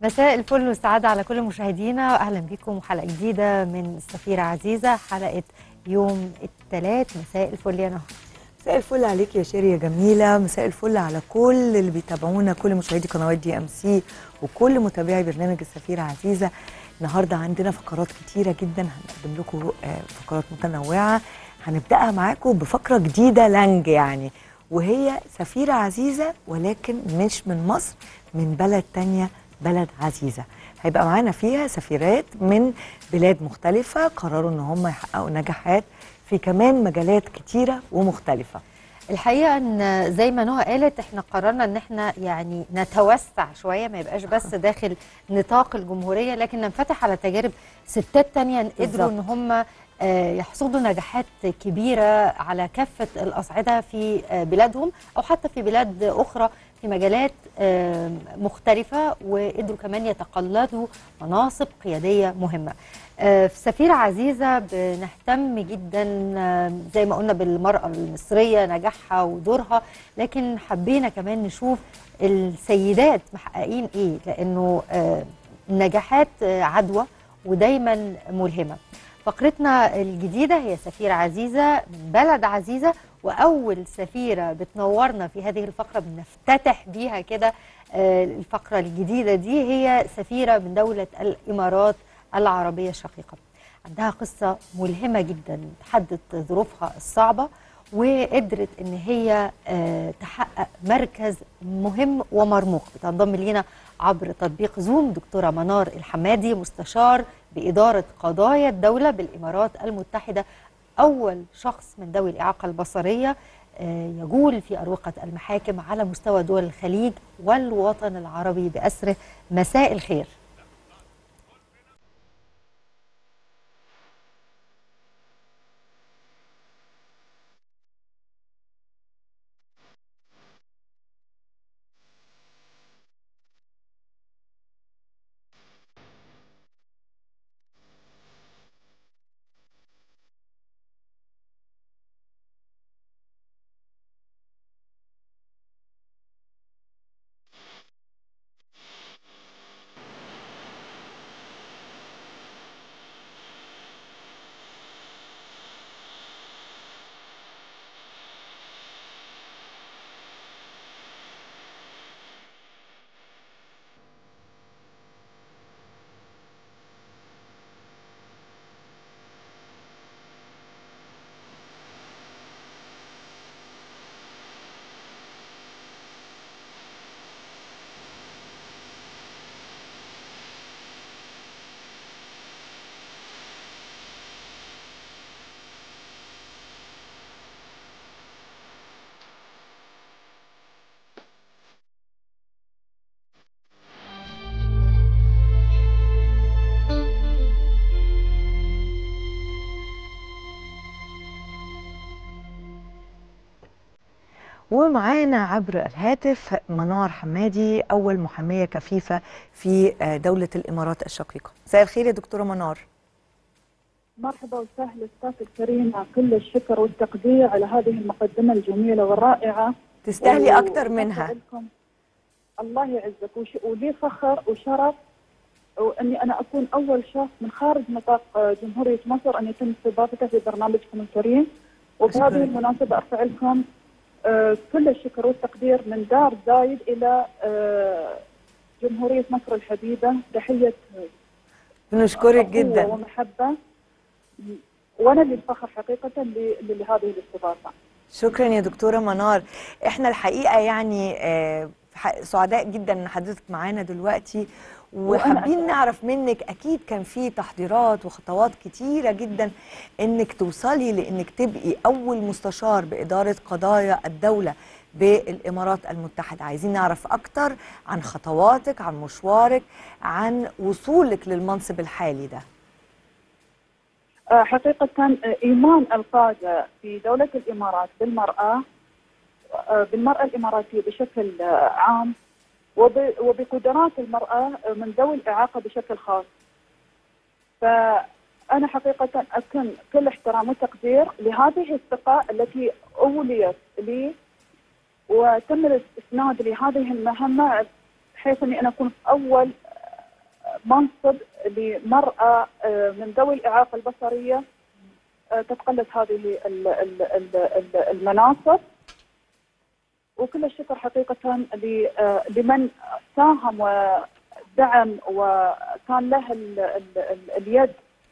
مساء الفل والسعادة على كل مشاهدينا، وأهلا بكم حلقة جديدة من السفيرة عزيزة، حلقة يوم الثلاث. مساء الفل يا نهى. مساء الفل عليك يا شيري يا جميلة، مساء الفل على كل اللي بيتابعونا، كل مشاهدي قنوات دي ام سي وكل متابعي برنامج السفيرة عزيزة. النهاردة عندنا فقرات كتيرة جدا، هنقدم لكم فقرات متنوعة. هنبدأها معاكم بفقرة جديدة لانج يعني، وهي سفيرة عزيزة ولكن مش من مصر، من بلد تانية، بلد عزيزة. هيبقى معانا فيها سفيرات من بلاد مختلفة قرروا ان هم يحققوا نجاحات في كمان مجالات كتيرة ومختلفة. الحقيقة ان زي ما نهى قالت، احنا قررنا ان احنا يعني نتوسع شوية، ما يبقاش بس داخل نطاق الجمهورية، لكن ننفتح على تجارب ستات تانية قدروا ان هم يحصدوا نجاحات كبيرة على كافة الأصعدة في بلادهم أو حتى في بلاد أخرى في مجالات مختلفة، وقدروا كمان يتقلدوا مناصب قيادية مهمة. في سفيرة عزيزة بنهتم جدا زي ما قلنا بالمرأة المصرية، نجاحها ودورها، لكن حبينا كمان نشوف السيدات محققين ايه، لأنه النجاحات عدوى ودايما ملهمة. فقرتنا الجديدة هي سفيرة عزيزة من بلد عزيزة، وأول سفيرة بتنورنا في هذه الفقرة بنفتتح بيها كده الفقرة الجديدة دي، هي سفيرة من دولة الإمارات العربية الشقيقة. عندها قصة ملهمة جدا، تحدت ظروفها الصعبة وقدرت ان هي تحقق مركز مهم ومرموق. بتنضم لينا عبر تطبيق زوم دكتورة منار الحمادي، مستشار بإدارة قضايا الدولة بالإمارات المتحدة، أول شخص من ذوي الإعاقة البصرية يجول في أروقة المحاكم على مستوى دول الخليج والوطن العربي بأسره. مساء الخير. ومعانا عبر الهاتف منار حمادي، أول محامية كفيفة في دولة الإمارات الشقيقة. مساء الخير يا دكتورة منار. مرحبا وسهلا استاذ الكريم، كل الشكر والتقدير على هذه المقدمة الجميلة والرائعة. تستاهلي أكتر منها. الله يعزك، ولي فخر وشرف واني انا اكون اول شخص من خارج نطاق جمهورية مصر ان يتم استضافته في برنامجكم الكريم. وبهذه المناسبة ارفع لكم كل الشكر والتقدير من دار زايد الى جمهورية مصر الحبيبة. تحية بنشكرك جدا ومحبة، وانا اللي الفخر حقيقة لهذه الاستضافة. شكرا يا دكتورة منار. احنا الحقيقة يعني سعداء جدا ان حضرتك معانا دلوقتي، وحابين نعرف منك، اكيد كان في تحضيرات وخطوات كتيرة جدا انك توصلي لانك تبقي اول مستشار بإدارة قضايا الدولة بالإمارات المتحدة. عايزين نعرف اكتر عن خطواتك، عن مشوارك، عن وصولك للمنصب الحالي ده. حقيقة إيمان القادة في دولة الإمارات بالمرأة الإماراتية بشكل عام وبقدرات المرأة من ذوي الإعاقة بشكل خاص. فأنا حقيقة أكن كل احترام وتقدير لهذه الثقة التي أوليت لي وتم الاستناد لهذه المهمة، بحيث أني أنا أكون أول منصب لمرأة من ذوي الإعاقة البصرية تتقلد هذه المناصب. وكل الشكر حقيقة لمن ساهم ودعم وكان له اليد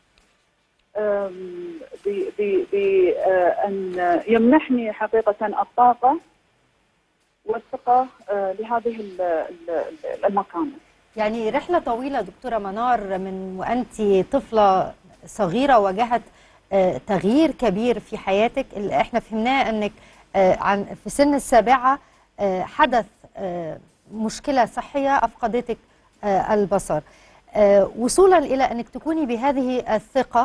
بأن يمنحني حقيقة الطاقة والثقة لهذه المكانة. يعني رحلة طويلة دكتورة منار، من وأنت طفلة صغيرة واجهت تغيير كبير في حياتك. اللي احنا فهمناه أنك في سن السابعة حدث مشكلة صحية أفقدتك البصر، وصولا إلى أنك تكوني بهذه الثقة،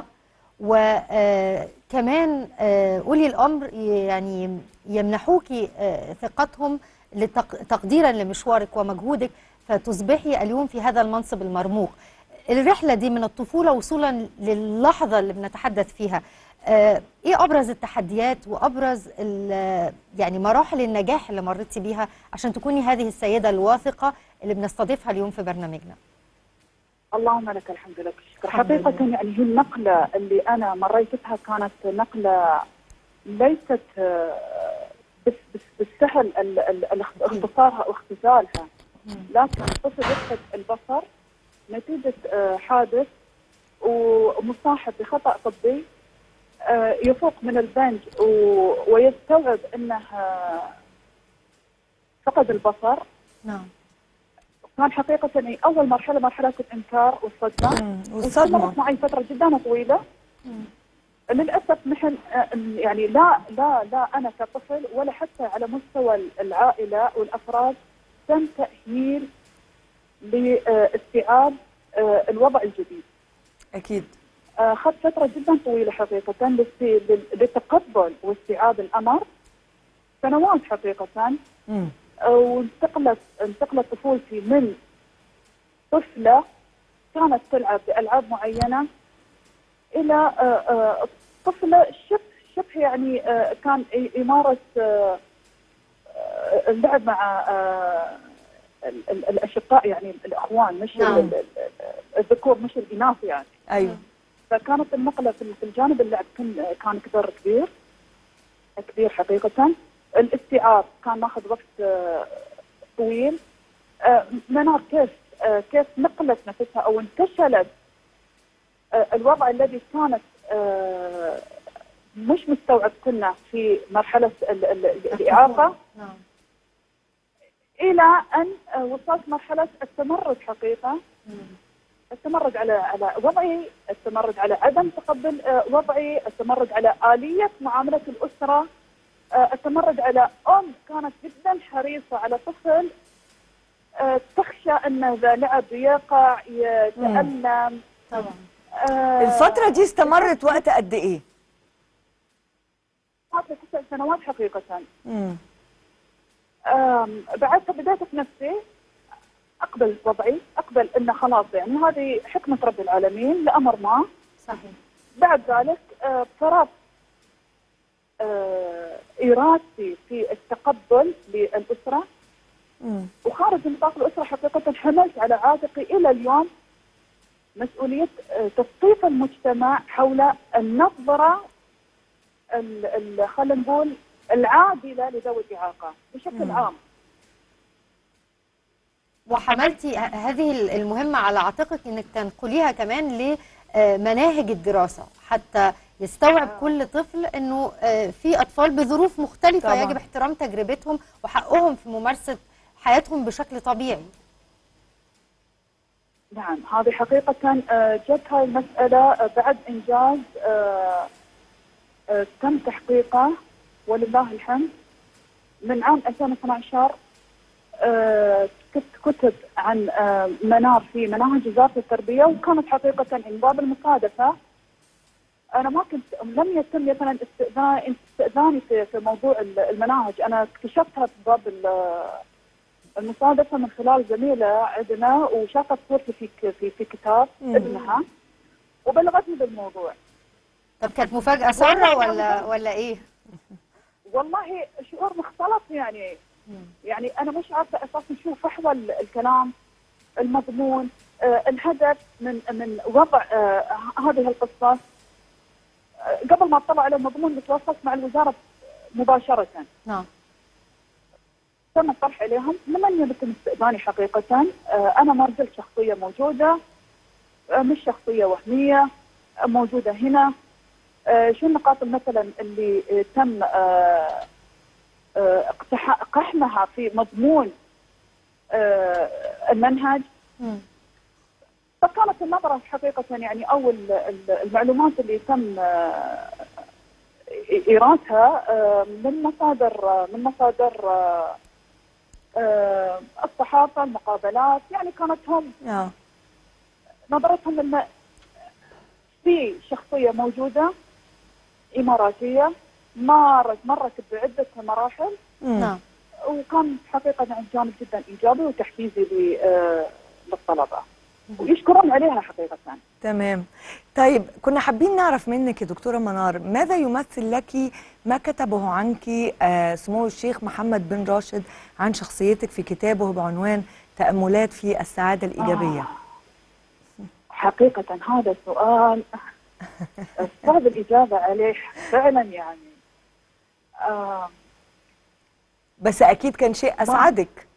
وكمان أولي الأمر يعني يمنحوك ثقتهم تقديرا لمشوارك ومجهودك، فتصبحي اليوم في هذا المنصب المرموق. الرحلة دي من الطفولة وصولا للحظة اللي بنتحدث فيها، ايه ابرز التحديات وابرز يعني مراحل النجاح اللي مريتي بيها عشان تكوني هذه السيدة الواثقة اللي بنستضيفها اليوم في برنامجنا؟ اللهم لك الحمد لك الشكر. حقيقة يعني هي النقلة اللي أنا مريت بها كانت نقلة ليست بالسهل اختصارها واختزالها، لكن طفل يفقد البصر نتيجة حادث ومصاحب بخطأ طبي، يفوق من البنج ويستوعب أنه فقد البصر. نعم. كان حقيقة يعني أول مرحلة الإنكار والصدمة، واستمرت معي فترة جدا طويلة. للأسف نحن يعني لا أنا كطفل ولا حتى على مستوى العائلة والأفراد تم تأهيل لاستيعاب الوضع الجديد. أكيد. أخذت فترة جدا طويلة حقيقة للتقبل واستيعاب الأمر، سنوات حقيقة. وانتقلت طفولتي من طفلة كانت تلعب بألعاب معينة إلى طفلة شبه يعني كان يمارس اللعب مع الأشقاء، يعني الأخوان، مش الذكور مش الإناث يعني. أيوه. فكانت النقلة في الجانب اللعب كان كبير حقيقة. الاستيعاب كان ماخذ وقت طويل. منار كيف نقلت نفسها أو انتشلت الوضع الذي كانت مش مستوعب كنا في مرحلة الإعاقة، إلى أن وصلت مرحلة التمرد حقيقة. التمرد على وضعي، التمرد على عدم تقبل وضعي، التمرد على آلية معاملة الأسرة، التمرد على أم كانت جدا حريصة على طفل تخشى أنه إذا لعب يقع يتألم. طبعا. الفترة دي استمرت وقت قد إيه؟ 9 سنوات حقيقة. بعدها بدأت في نفسي أقبل وضعي، أقبل أنه خلاص يعني هذه حكمة رب العالمين لأمر ما. صحيح. بعد ذلك فرضت إرادتي في التقبل للأسرة، وخارج نطاق الأسرة حقيقة حملت على عاتقي إلى اليوم مسؤولية تثقيف المجتمع حول النظرة خلينا نقول العادلة لذوي الإعاقة بشكل عام. وحملتي هذه المهمة على عاتقك انك تنقليها كمان لمناهج الدراسة، حتى يستوعب كل طفل انه في اطفال بظروف مختلفة طبعا. يجب احترام تجربتهم وحقهم في ممارسة حياتهم بشكل طبيعي. نعم، هذه حقيقة جت هاي المسألة بعد إنجاز تم تحقيقه ولله الحمد. من عام 2012 كتب عن منار في مناهج وزارة التربية، وكانت حقيقة من باب المصادفة أنا ما كنت لم يتم مثلا استئذاني في موضوع المناهج. أنا اكتشفتها في باب المصادفة من خلال زميلة عندنا، وشافت صورتي في كتاب ابنها وبلغتني بالموضوع. طب كانت مفاجأة سارة ولا إيه؟ والله شعور مختلط يعني. يعني أنا مش عارفة أساسا شو فحوى الكلام، المضمون، الهدف من وضع هذه القصص قبل ما اطلع على المضمون نتواصلت مع الوزاره مباشره. نعم. تم الطرح عليهم لمن يتم استئذاني حقيقه. انا ما زلت شخصيه موجوده، مش شخصيه وهميه موجوده هنا. شو النقاط مثلا اللي تم قحمها في مضمون المنهج. فكانت النظرة حقيقة يعني أو المعلومات اللي تم إيرادها من مصادر الصحافة، المقابلات، يعني كانت هم نظرتهم أن في شخصية موجودة إماراتية مرت بعدة مراحل. نعم. وكان حقيقة يعني جانب جدا إيجابي وتحفيزي للطلبة ويشكرون عليها حقيقة. تمام. طيب كنا حابين نعرف منك يا دكتورة منار، ماذا يمثل لك ما كتبه عنك سمو الشيخ محمد بن راشد عن شخصيتك في كتابه بعنوان تأملات في السعادة الإيجابية؟ حقيقة هذا سؤال صعب الإجابة عليه فعلا يعني. بس أكيد كان شيء أسعدك.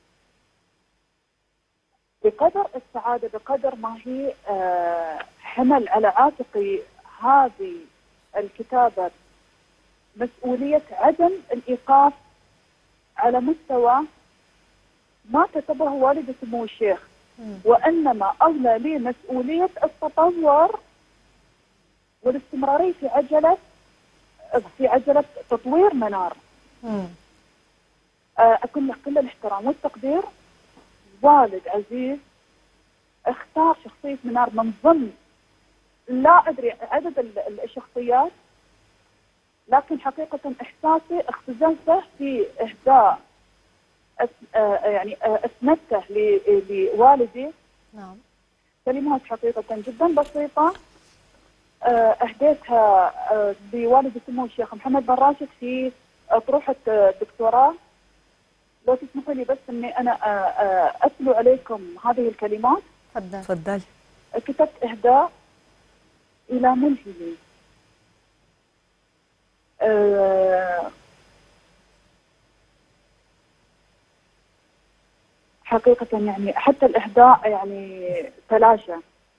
بقدر السعادة بقدر ما هي حمل على عاتقي هذه الكتابة مسؤولية عدم الإيقاف على مستوى ما كتبه والد سمو الشيخ، وإنما أولى لي مسؤولية التطور والاستمرارية في عجلة تطوير منار. أكون له كل الاحترام والتقدير. والد عزيز اختار شخصية منار من ضمن لا أدري عدد الشخصيات، لكن حقيقة إحساسي اختزلته في إهداء يعني أسندته لوالدي. نعم. كلمات حقيقة جدا بسيطة أهديتها لوالد سمو الشيخ محمد بن راشد في أطروحة دكتوراه. لو تسمحوا لي بس اني انا اتلو عليكم هذه الكلمات. تفضلي. كتبت اهداء الى ملهي. حقيقة يعني حتى الاهداء يعني تلاشى.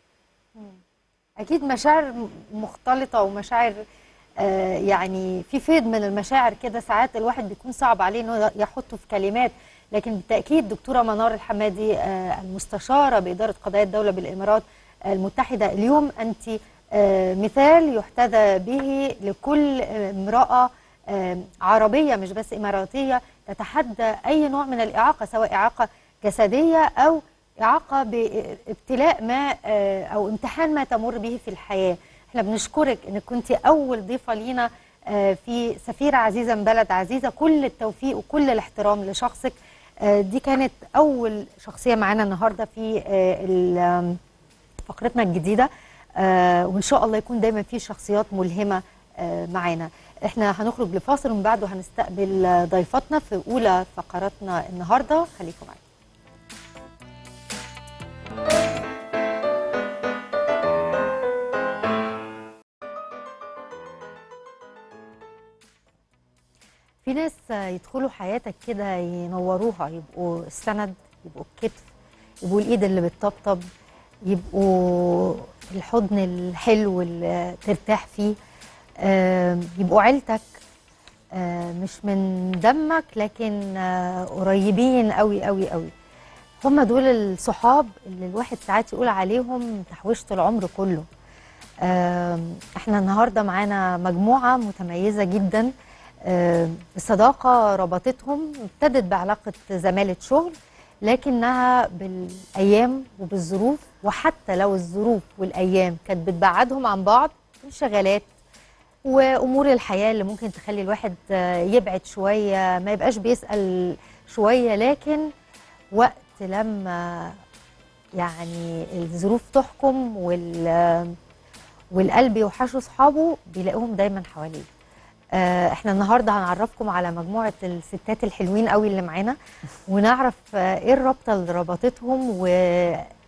اكيد مشاعر مختلطة ومشاعر يعني في فيض من المشاعر كده، ساعات الواحد بيكون صعب عليه انه يحطه في كلمات، لكن بالتاكيد دكتوره منار الحمادي المستشاره باداره قضايا الدوله بالامارات المتحده اليوم انت مثال يحتذى به لكل امراه عربيه مش بس اماراتيه تتحدى اي نوع من الاعاقه، سواء اعاقه جسديه او اعاقه بابتلاء ما او امتحان ما تمر به في الحياه. احنا بنشكرك انك كنتي اول ضيفه لينا في سفيرة عزيزة من بلد عزيزة. كل التوفيق وكل الاحترام لشخصك. دي كانت اول شخصية معانا النهاردة في فقرتنا الجديدة، وان شاء الله يكون دايما في شخصيات ملهمة معانا. احنا هنخرج لفاصل ومن بعده هنستقبل ضيفتنا في اولى فقراتنا النهاردة. خليكم معانا. في ناس يدخلوا حياتك كده ينوروها، يبقوا السند، يبقوا الكتف، يبقوا الايد اللي بتطبطب، يبقوا الحضن الحلو اللي ترتاح فيه، يبقوا عيلتك مش من دمك لكن قريبين قوي قوي قوي. هم دول الصحاب اللي الواحد ساعات يقول عليهم تحويشة العمر كله. احنا النهارده معانا مجموعة متميزة جدا. الصداقة ربطتهم، ابتدت بعلاقة زمالة شغل لكنها بالأيام وبالظروف، وحتى لو الظروف والأيام كانت بتبعدهم عن بعض، انشغالات وأمور الحياة اللي ممكن تخلي الواحد يبعد شوية، ما يبقاش بيسأل شوية، لكن وقت لما يعني الظروف تحكم والقلب يوحشوا أصحابه بيلاقوهم دايما حواليه. احنا النهارده هنعرفكم على مجموعه الستات الحلوين قوي اللي معانا، ونعرف ايه الرابطه اللي ربطتهم وعلاقه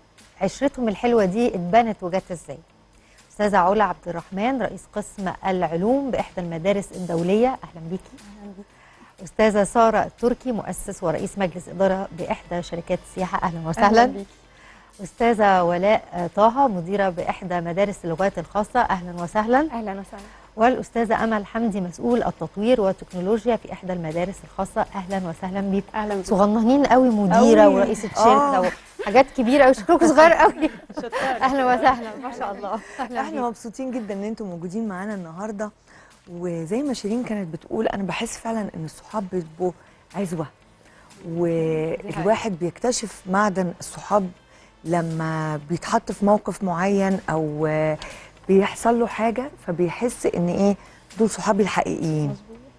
عشرتهم الحلوه دي اتبنت وجت ازاي. استاذه علا عبد الرحمن رئيس قسم العلوم باحدى المدارس الدوليه، اهلا بيكي. اهلا بيك. استاذه ساره التركي مؤسس ورئيس مجلس اداره باحدى شركات السياحه، اهلا وسهلا. أهلاً بيك. استاذه ولاء طه مديره باحدى مدارس اللغات الخاصه، اهلا وسهلا. اهلا وسهلا. والاستاذه امل حمدي مسؤول التطوير والتكنولوجيا في احدى المدارس الخاصه، اهلا وسهلا بيكم. اهلا بيك. صغننين قوي، مديره أوي. ورئيسه شركه وحاجات كبيره قوي، شكلكم صغير قوي. اهلا وسهلا، ما شاء الله. احنا مبسوطين جدا ان انتم موجودين معانا النهارده، وزي ما شيرين كانت بتقول انا بحس فعلا ان الصحاب بيبقوا عزوه، والواحد بيكتشف معدن الصحاب لما بيتحط في موقف معين او بيحصل له حاجه، فبيحس ان ايه دول صحابي الحقيقيين.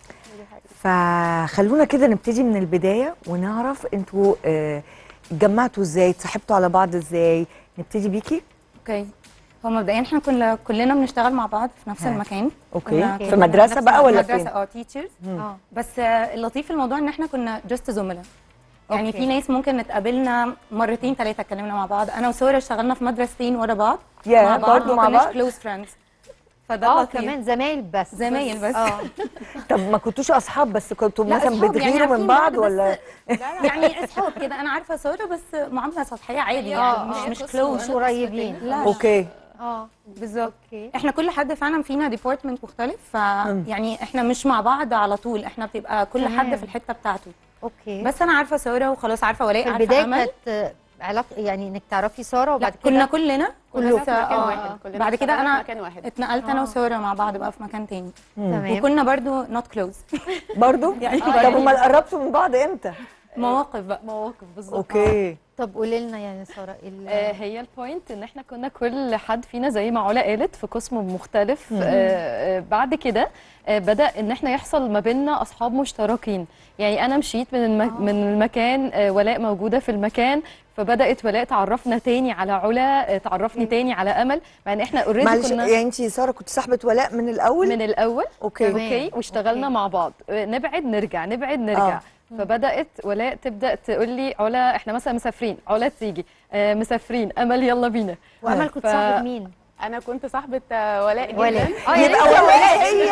فخلونا كده نبتدي من البدايه ونعرف انتوا اتجمعتوا ازاي، اتصاحبتوا على بعض ازاي. نبتدي بيكي. اوكي. هو مبدئيا احنا كلنا بنشتغل مع بعض في نفس المكان. اوكي. كنا في مدرسه نفس بقى ولا مدرسه فين؟ تيتشرز. اه بس اللطيف في الموضوع ان احنا كنا جاست زملاء. يعني أوكي. في ناس ممكن نتقابلنا مرتين ثلاثه اتكلمنا مع بعض. انا وساره اشتغلنا في مدرستين ورا بعض مع بعض، برضه مع ما كناش بعض. كلوز فريندز. فده لطيف. كمان زمايل بس. زمايل بس. طب ما كنتوش اصحاب بس كنتوا لا، مثلا أصحاب، بتغيروا يعني من بعض عارفين ولا؟ يعني اصحاب كده. انا عارفه ساره بس معامله سطحيه عادي، يعني مش كلوز. مش قريبين. لا. اوكي. بالظبط. اوكي. احنا كل حد فعلا فينا ديبارتمنت مختلف، يعني احنا مش مع بعض على طول، احنا بتبقى كل تمام. حد في الحته بتاعته. اوكي. بس انا عارفه ساره وخلاص، عارفه ولاء، في عارفه البدايه امل. كانت علاقه يعني انك تعرفي ساره وبعد لا، كده كنا كلنا كلنا بس في مكان واحد. كلنا بعد كده اشتغلنا انا في مكان واحد. اتنقلت انا وساره مع بعض بقى في مكان تاني. تمام. وكنا برضو نوت كلوز. برضو؟ يعني طب امال قربتوا من بعض امتى؟ مواقف بقى. مواقف بالظبط. اوكي. طب قولي لنا يعني ساره هي البوينت ان احنا كنا كل حد فينا زي ما علا قالت في قسم مختلف. بعد كده بدأ ان احنا يحصل ما بيننا اصحاب مشتركين. يعني انا مشيت من المكان، ولاء موجوده في المكان، فبدأت ولاء تعرفنا تاني على علا، تعرفني تاني على امل، مع ان احنا اوريدي معلش كنا يعني انت ساره كنت صاحبه ولاء من الاول؟ من الاول. اوكي. اوكي. واشتغلنا أوكي. مع بعض، نبعد نرجع نبعد نرجع. فبدات ولاء تبدا تقول لي علا احنا مثلا مسافرين، علا تيجي، مسافرين، امل يلا بينا. وامل كنت صاحبه مين؟ انا كنت صاحبه ولاء جدا. ولاء. يبقى ولاء هي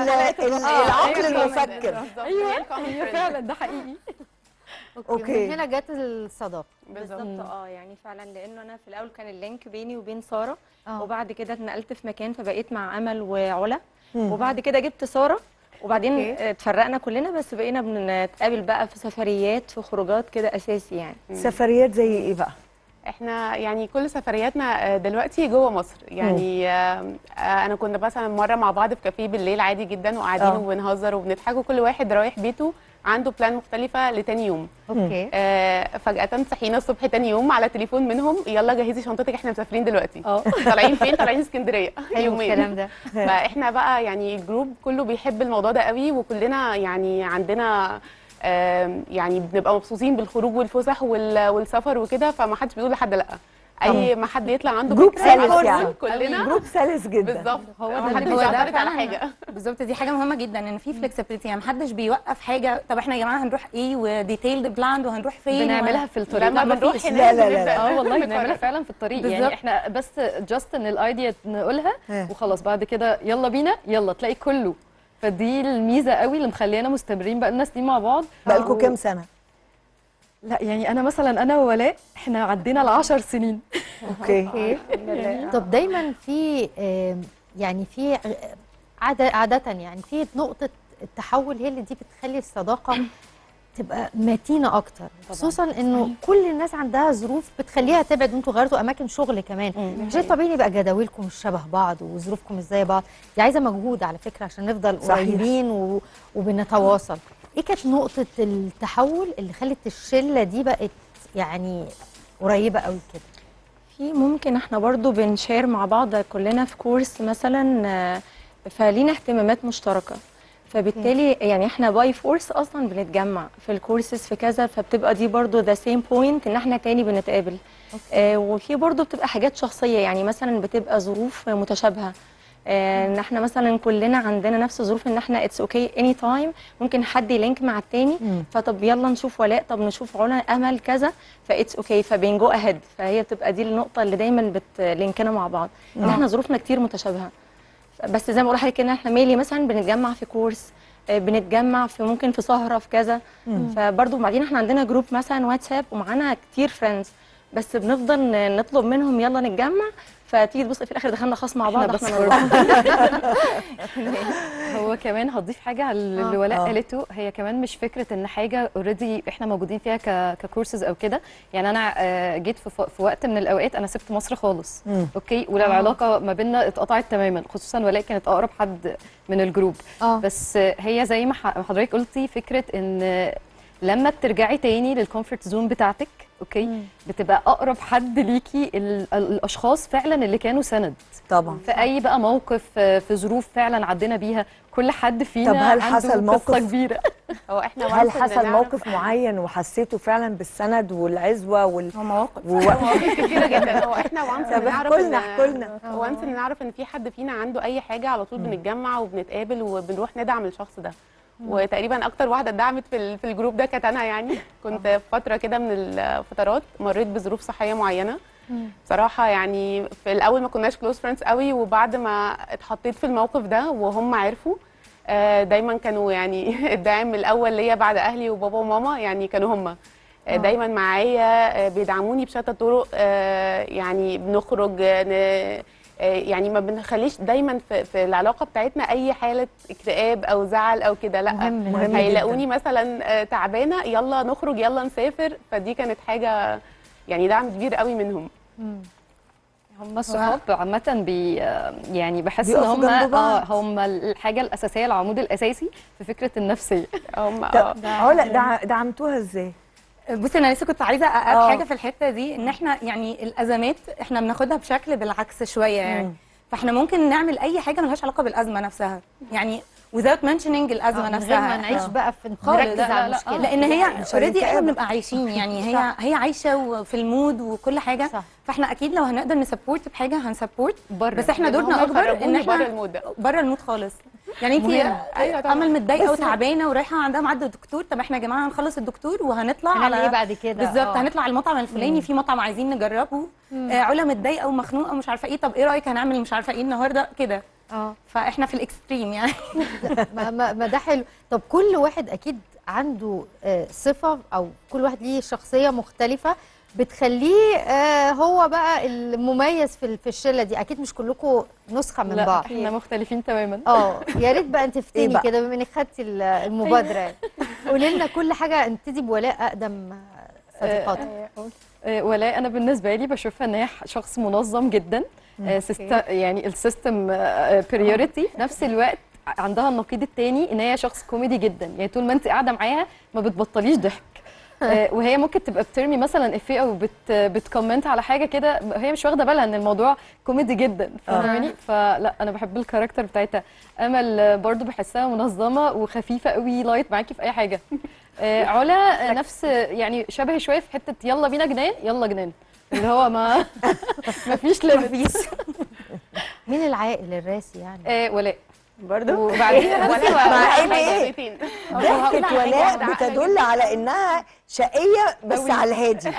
العقل هي المفكر. بالظبط. ايوه هي الcommon هي friend. فعلا ده حقيقي. أوكي. من هنا جت الصداقه. بالظبط. يعني فعلا لانه انا في الاول كان اللينك بيني وبين ساره، اه وبعد كده اتنقلت في مكان فبقيت مع امل وعلا، وبعد كده جبت ساره، وبعدين أوكي. اتفرقنا كلنا، بس بقينا بنتقابل بقى في سفريات، في خروجات كده اساسي يعني. سفريات زي ايه بقى؟ احنا يعني كل سفرياتنا دلوقتي جوه مصر. يعني انا كنا مثلا مره مع بعض في كافيه بالليل عادي جدا، وقاعدين وبنهزر وبنضحك، وكل واحد رايح بيته عنده بلان مختلفه لتاني يوم. اوكي. فجاه صحينا الصبح تاني يوم على تليفون منهم، يلا جهزي شنطتك احنا مسافرين دلوقتي. اه طالعين فين؟ طالعين اسكندريه حلو يومين. الكلام ده. فاحنا بقى يعني الجروب كله بيحب الموضوع ده قوي، وكلنا يعني عندنا يعني بنبقى مبسوطين بالخروج والفسح والسفر وكده، فما حدش بيقول لحد لا. اي ما حد يطلع عنده جروب فكرة سلس على يعني. طول كلنا جروب سلس جدا. بالظبط. هو ده ما حدش هو ده بيعترض على فعلا. حاجه. بالظبط، دي حاجه مهمه جدا ان في فلكسبيتي، يعني محدش بيوقف حاجه. طب احنا يا جماعه هنروح ايه وديتيلد بلان وهنروح فين؟ بنعملها في الطريق. لما لا، بنروح مفيش. هناك لا، لا، لا. بنبدأ اه والله بنعملها نقرر. فعلا في الطريق. بالظبط. يعني احنا بس جاست ان الايديا نقولها وخلاص، بعد كده يلا بينا، يلا تلاقي كله. فدي الميزه قوي اللي مخلينا مستمرين بقى لنا سنين مع بعض. بقالكم كام سنه؟ لا يعني انا مثلا انا وولاء احنا عدينا ال10 سنين. اوكي. طب دايما في يعني في عادة يعني في نقطة التحول هي اللي دي بتخلي الصداقة تبقى متينة أكتر، خصوصا إنه كل الناس عندها ظروف بتخليها تبعد، وأنتوا غيرتوا أماكن شغل كمان. شيء طبيعي يبقى جداولكم مش شبه بعض وظروفكم مش زي بعض، دي عايزة مجهود على فكرة عشان نفضل صحيح. قريبين وبنتواصل. إيه كانت نقطة التحول اللي خلت الشلة دي بقت يعني قريبة قوي كده؟ في ممكن احنا برضو بنشير مع بعض كلنا في كورس مثلا، فلينا اهتمامات مشتركه، فبالتالي يعني احنا باي فورس اصلا بنتجمع في الكورسز في كذا، فبتبقى دي برضو ذا سيم بوينت ان احنا تاني بنتقابل. وفي برضو بتبقى حاجات شخصيه، يعني مثلا بتبقى ظروف متشابهه. ان احنا مثلا كلنا عندنا نفس الظروف، ان احنا اتس اوكي اني تايم، ممكن حد يلينك مع التاني، فطب يلا نشوف ولاء، طب نشوف علا، امل، كذا، فاتس اوكي، فبنجو اهيد. فهي بتبقى دي النقطه اللي دايما بتلينكنا مع بعض، ان احنا ظروفنا كتير متشابهه. بس زي ما بقول لحضرتك ان احنا ميلي مثلا بنتجمع في كورس، بنتجمع في ممكن في سهره في كذا. فبرضه بعدين احنا عندنا جروب مثلا واتساب ومعانا كتير فريندز، بس بنفضل نطلب منهم يلا نتجمع، فتيجي تبص في الاخر دخلنا خلاص مع بعض احنا هو كمان هضيف حاجه على اللي ولاء قالته. هي كمان مش فكره ان حاجه اوريدي احنا موجودين فيها ككورسز او كده. يعني انا جيت في وقت من الاوقات انا سبت مصر خالص، اوكي، والعلاقه ما بيننا اتقطعت تماما، خصوصا ولاء كانت اقرب حد من الجروب. بس هي زي ما حضرتك قلتي، فكره ان لما بترجعي تاني للكومفورت زون بتاعتك، اوكي، بتبقى اقرب حد ليكي الاشخاص فعلا اللي كانوا سند طبعا في اي بقى موقف، في ظروف فعلا عدينا بيها، كل حد فينا. طب هل حصل موقف كبيره؟ هو احنا هل حصل موقف معين وحسيته فعلا بالسند والعزوه مواقف كتيره جدا. هو احنا وانس احكوا لنا وانس ان نعرف ان في حد فينا عنده اي حاجه، على طول بنتجمع وبنتقابل وبنروح ندعم الشخص ده. وتقريبا اكتر واحده اتدعمت في الجروب ده كانت انا. يعني كنت في فتره كده من الفترات مريت بظروف صحيه معينه بصراحه. يعني في الاول ما كناش كلوز فريندز قوي، وبعد ما اتحطيت في الموقف ده وهم عرفوا، دايما كانوا يعني الداعم الاول ليا بعد اهلي وبابا وماما، يعني كانوا هم دايما معايا، بيدعموني بشتى الطرق. يعني بنخرج، يعني ما بنخليش دايما في العلاقه بتاعتنا اي حاله اكتئاب او زعل او كده، لا مهم هيلاقوني مثلا تعبانه، يلا نخرج، يلا نسافر. فدي كانت حاجه يعني دعم كبير قوي منهم. هم الصحاب عامة يعني بحس ان هم الحاجة الأساسية، العمود الأساسي في فكرة النفسية. هم علا دعمتوها ازاي؟ بصي انا لسه كنت عايزه اقول حاجه في الحته دي، ان احنا يعني الازمات احنا بناخدها بشكل بالعكس شويه يعني. فاحنا ممكن نعمل اي حاجه ملهاش علاقه بالازمه نفسها، يعني without mentioning الازمه نفسها، من غير ما نعيش بقى في خالص. نركز على المشكله، لان هي اوريدي احنا بنبقى عايشين، يعني هي عايشه في المود وكل حاجه. صح. فاحنا اكيد لو هنقدر نسبورت بحاجه هنسبورت، بس احنا دورنا اكبر ان احنا بره المود خالص. يعني انت امل متضايقه وتعبانه ورايحه عندها ميعاد الدكتور، طب احنا يا جماعه هنخلص الدكتور وهنطلع على ايه بعد كده؟ بالظبط، هنطلع على المطعم الفلاني، في مطعم عايزين نجربه، علا متضايقه ومخنوقه ومش عارفه ايه، طب ايه رايك هنعمل مش عارفه ايه النهارده كده. فاحنا في الاكستريم يعني. ما ده حلو. طب كل واحد اكيد عنده صفه، او كل واحد ليه شخصيه مختلفه بتخليه هو بقى المميز في الشله دي. اكيد مش كلكم نسخه من بعض، احنا مختلفين تماما. يا ريت بقى انت تفتني كده بما انك خدتي المبادره. قولي لنا كل حاجه. انتدي بولاء اقدم صديقاتك. ولاء انا بالنسبه لي بشوفها ان هي شخص منظم جدا، يعني السيستم بريوريتي، في نفس الوقت عندها النقيض الثاني ان هي شخص كوميدي جدا. يعني طول ما انت قاعده معاها ما بتبطليش ضحك. وهي ممكن تبقى بترمي مثلا افيه او بتكومنت على حاجه كده، هي مش واخده بالها ان الموضوع كوميدي جدا، فاهماني؟ فلا انا بحب الكاركتر بتاعتها. امل برضو بحسها منظمه وخفيفه قوي، لايت معاكي في اي حاجه. علا نفس يعني شبه شويه في حته يلا بينا جنان، يلا جنان، اللي هو ما فيش ليميت. مين العاقل الراسي يعني؟ ولاء برضو. وبعديها مع ان ايه ضحكة ولاء بتدل على انها شقيه بس على الهادي.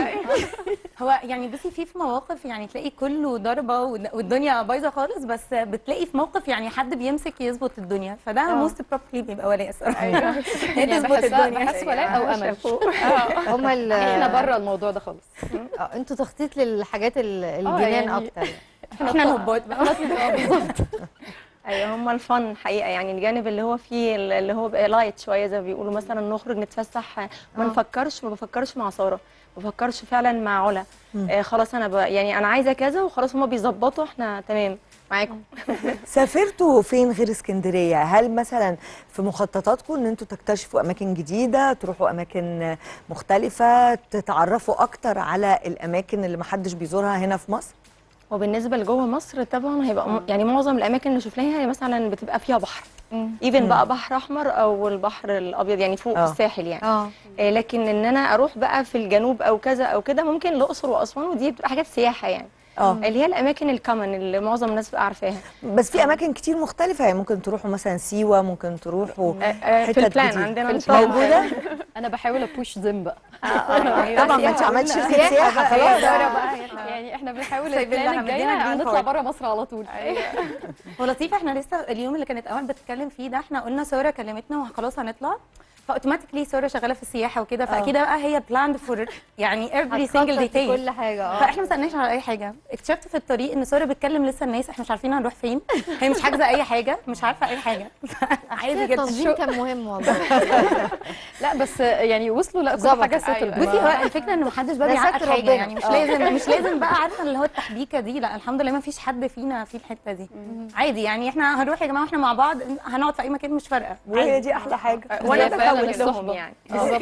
هو يعني بصي في مواقف يعني تلاقي كله ضربه والدنيا بايظه خالص، بس بتلاقي في موقف يعني حد بيمسك يظبط الدنيا، فده موست بروبلي بيبقى ولاء الصراحه. هي تظبط الدنيا. بحس ولاء او امل هما احنا بره الموضوع ده خالص. انتوا تخطيط للحاجات الجنان اكتر. احنا الهبات بقى بالظبط. ايوه هم الفن حقيقه، يعني الجانب اللي هو فيه اللي هو بقى لايت شويه زي ما بيقولوا، مثلا نخرج نتفسح، ما بفكرش مع ساره، ما بفكرش فعلا مع علا. خلاص انا يعني انا عايزه كذا وخلاص، هم بيظبطوا، احنا تمام معاكم. سافرتوا فين غير اسكندريه؟ هل مثلا في مخططاتكم ان انتوا تكتشفوا اماكن جديده، تروحوا اماكن مختلفه، تتعرفوا اكتر على الاماكن اللي محدش بيزورها هنا في مصر؟ وبالنسبه لجوه مصر طبعا هيبقى يعني معظم الاماكن اللي شفناها هي مثلا بتبقى فيها بحر، ايفن بقى بحر احمر او البحر الابيض يعني فوق الساحل يعني. لكن ان انا اروح بقى في الجنوب او كذا او كده، ممكن الاقصر واسوان، ودي بتبقى حاجات سياحه يعني. اللي هي الاماكن الكومن اللي معظم الناس بقى عارفاها. بس في اماكن كتير مختلفه، يعني ممكن تروحوا مثلا سيوه، ممكن تروحوا في البلان عندنا موجوده. انا بحاول ابوش زم بقى. طبعا ما انت عملتش شركه سياحه خلاص يعني احنا بنحاول البلان الجايه نطلع بره مصر على طول. هو لطيف، احنا لسه اليوم اللي كانت امل بتتكلم فيه ده احنا قلنا ساره كلمتنا وخلاص هنطلع، فاوتوماتيكلي ساره شغاله في السياحه وكده، فاكيد بقى هي بلاند فور يعني every single detail كل حاجه. فاحنا ما سالناش على اي حاجه. اكتشفت في الطريق ان ساره بتكلم لسه الناس، احنا مش عارفين هنروح فين، هي مش حاجزه اي حاجه، مش عارفه اي حاجه. عادي جدا. التنظيم كان مهم والله. لا بس يعني وصلوا لا كل حاجه سيتل. بصي هو الفكره ان محدش بقى بيعقد حاجه، يعني مش لازم بقى عارفه اللي هو التحبيكه دي، لا الحمد لله ما فيش حد فينا في الحته دي. عادي يعني احنا هنروح يا جماعه واحنا مع بعض، هنقعد في اي مكان مش فارقه، وهي دي احلى حاجه. وانا فعلا بفوت لهم الصحبة. يعني.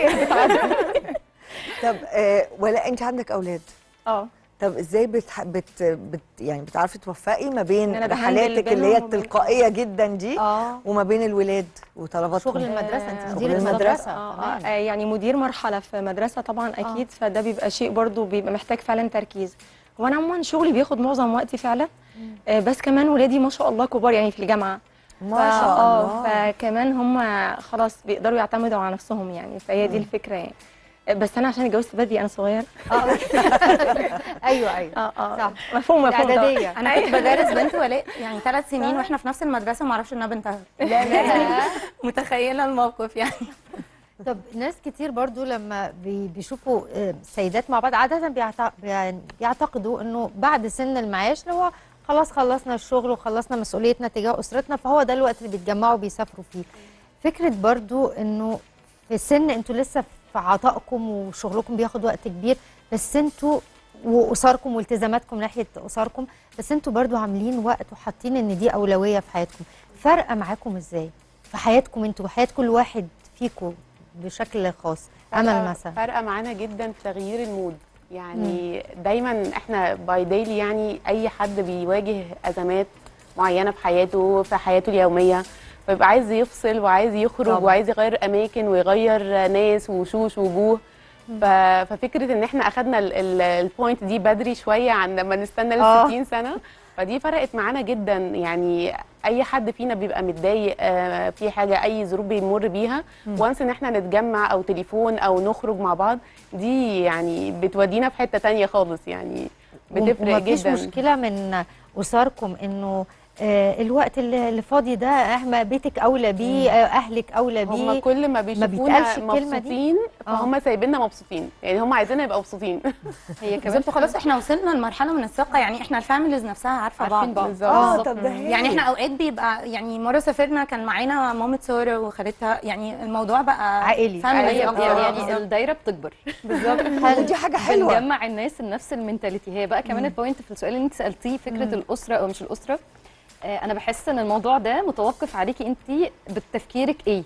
طب ولا انت عندك اولاد؟ طب ازاي يعني بتعرفي توفقي ما بين أنا بهندل رحلاتك اللي هي بينهم وبين- التلقائيه جدا دي وما بين الولاد وطلباتهم؟ شغل المدرسه، انت شغل مدير المدرسه. يعني مدير مرحله في مدرسه طبعا اكيد، فده بيبقى شيء برضو بيبقى محتاج فعلا تركيز. وانا عموما شغلي بياخد معظم وقتي فعلا، بس كمان ولادي ما شاء الله كبار يعني في الجامعه، ما شاء الله. فكمان هم خلاص بيقدروا يعتمدوا على نفسهم يعني، فهي دي الفكره يعني. بس انا عشان اتجوزت بدري انا صغير. ايوه صح، مفهوم الاعداديه. انا كنت بدرس بنت ولاء يعني 3 سنين واحنا في نفس المدرسه وما اعرفش انها بنتها. لا متخيله الموقف يعني. طب ناس كتير برضو لما بيشوفوا سيدات مع بعض عادة بيعتقدوا انه بعد سن المعاش اللي هو خلاص خلصنا الشغل وخلصنا مسؤوليتنا تجاه اسرتنا، فهو ده الوقت اللي بيتجمعوا بيسافروا فيه. فكرة برضو انه في سن انتوا لسه في عطائكم وشغلكم بياخد وقت كبير، بس انتوا واسركم والتزاماتكم ناحية اسركم، بس انتوا برضو عاملين وقت وحاطين ان دي اولوية في حياتكم. فارقة معاكم ازاي في حياتكم انتوا وحياة كل واحد فيكم بشكل خاص؟ امل مثلا فارقه معانا جدا في تغيير المود، يعني دايما احنا باي ديلي يعني اي حد بيواجه ازمات معينه في حياته اليوميه، فيبقى عايز يفصل وعايز يخرج طبعا. وعايز يغير اماكن ويغير ناس وشوش ووجوه. ففكره ان احنا اخدنا البوينت دي بدري شويه عن لما نستنى ل 60 سنه، فدي فرقت معانا جدا. يعني اي حد فينا بيبقى متضايق في حاجه، اي ظروف بيمر بيها، وانس ان احنا نتجمع او تليفون او نخرج مع بعض، دي يعني بتودينا في حته تانية خالص، يعني بتفرق جدا. ومفيش مشكله من اسركم انه الوقت اللي فاضي ده بيتك اولى بيه، اهلك اولى بيه، هم كل ما بيشوفونا مبسوطين فهم سايبيننا مبسوطين، يعني هم عايزيننا نبقى مبسوطين. هي كمان خلاص احنا وصلنا لمرحله من الثقه، يعني احنا الفاميليز نفسها عارفه بعض. طب ده يعني احنا اوقات بيبقى يعني مره سافرنا كان معانا مامه ساره وخالتها، يعني الموضوع بقى عائلي يعني الدايره بتكبر. بالظبط. ودي حاجه حلوه، بنجمع الناس نفس المينتاليتي. هي بقى كمان البوينت في السؤال اللي انت سالتيه، فكره الاسره او مش الاسره، انا بحس ان الموضوع ده متوقف عليكي انت بتفكيرك ايه.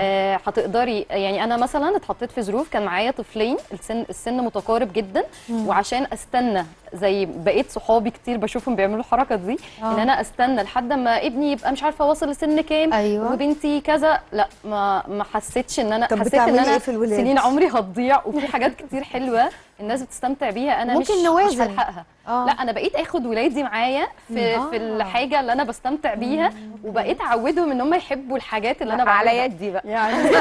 هتقدري يعني انا مثلا اتحطيت في ظروف كان معايا طفلين السن متقارب جدا، وعشان استنى زي بقيت صحابي كتير بشوفهم بيعملوا الحركه دي، ان انا استنى لحد ما ابني يبقى مش عارفه واصل لسن كام وبنتي كذا، لا ما حسيتش ان انا حسيت ان انا سنين عمري هتضيع، وفي حاجات كتير حلوه الناس بتستمتع بيها انا ممكن مش هلحقها. لا انا بقيت اخد ولادي معايا في الحاجه اللي انا بستمتع بيها، وبقيت اعودهم ان هم يحبوا الحاجات اللي انا بعملها على يدي بقى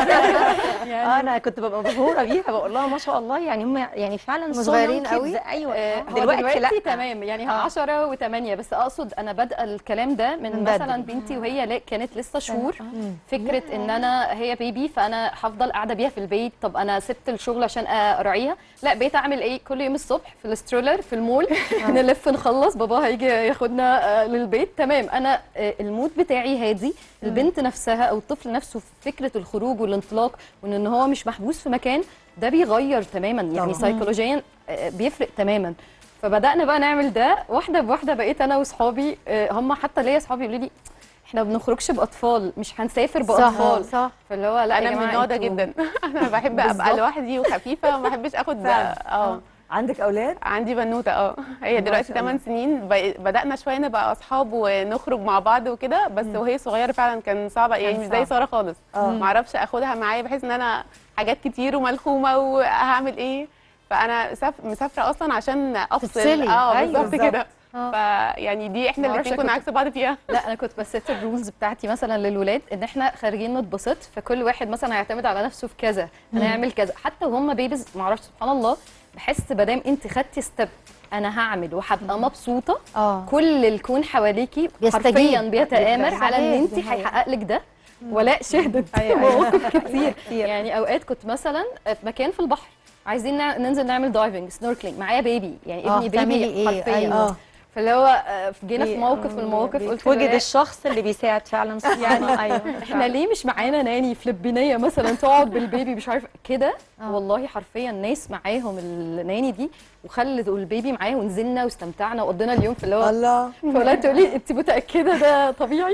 يعني انا كنت ببقى مبهوره بيها، بقول لها ما شاء الله، يعني هم يعني فعلا صغيرين قوي. ايوه دلوقتي لا تمام يعني 10 و8، بس اقصد انا بادئه الكلام ده من مثلا بنتي وهي كانت لسه شهور. فكره ان انا هي بيبي فانا هفضل قاعده بيها في البيت، طب انا سبت الشغل عشان اراعيها، لا بقيت اعمل ايه كل يوم الصبح في السترولر في المول نلف نخلص بابا هيجي ياخدنا للبيت، تمام انا المود بتاعي هادي. البنت نفسها او الطفل نفسه فكره الخروج والانطلاق وان هو مش محبوس في مكان، ده بيغير تماما يعني سيكولوجيا بيفرق تماما. فبدانا بقى نعمل ده واحده بواحده. بقيت انا واصحابي هم حتى ليا اصحابي يقولوا لي احنا ما بنخرجش باطفال، مش هنسافر باطفال. صح. فاللي هو لا انا من النوع ده جدا. انا بحب ابقى لوحدي وخفيفه وما بحبش اخد عندك اولاد؟ عندي بنوته هي دلوقتي 8 سنين. بدانا شويه نبقى اصحاب ونخرج مع بعض وكده، بس وهي صغيره فعلا كان صعبه، يعني مش زي ساره خالص. ما اعرفش اخدها معايا، بحيث ان انا حاجات كتير وملخومه وهعمل ايه، فانا مسافره اصلا عشان افصل. تفصلي. بالظبط كده. فيعني دي احنا الاثنين كنا عكس بعض فيها. لا انا كنت بست الرولز بتاعتي مثلا للولاد ان احنا خارجين نتبسط، فكل واحد مثلا هيعتمد على نفسه في كذا، هنعمل كذا، حتى وهم بيبيز ما اعرفش سبحان الله بحس مادام انت خدتي ستيب انا هعمل وهبقى مبسوطه، كل الكون حواليكي حرفيا بيتآمر على ان انت هيحقق لك ده. ولاء شهدت مواقف كتير. يعني اوقات كنت مثلا في مكان في البحر عايزين ننزل نعمل دايفنج سنوركلينج، معايا بيبي يعني ابني بيبي حرفيا. فاللي هو جينا في موقف من المواقف قلت وجد الشخص اللي بيساعد فعلا يعني ايوه احنا ليه مش معانا ناني فلبينيه مثلا تقعد بالبيبي مش عارف كده. والله حرفيا ناس معاهم الناني دي وخلت البيبي معاه ونزلنا واستمتعنا وقضينا اليوم في اللي هو الله. فلا تقولي انت متاكده ده طبيعي؟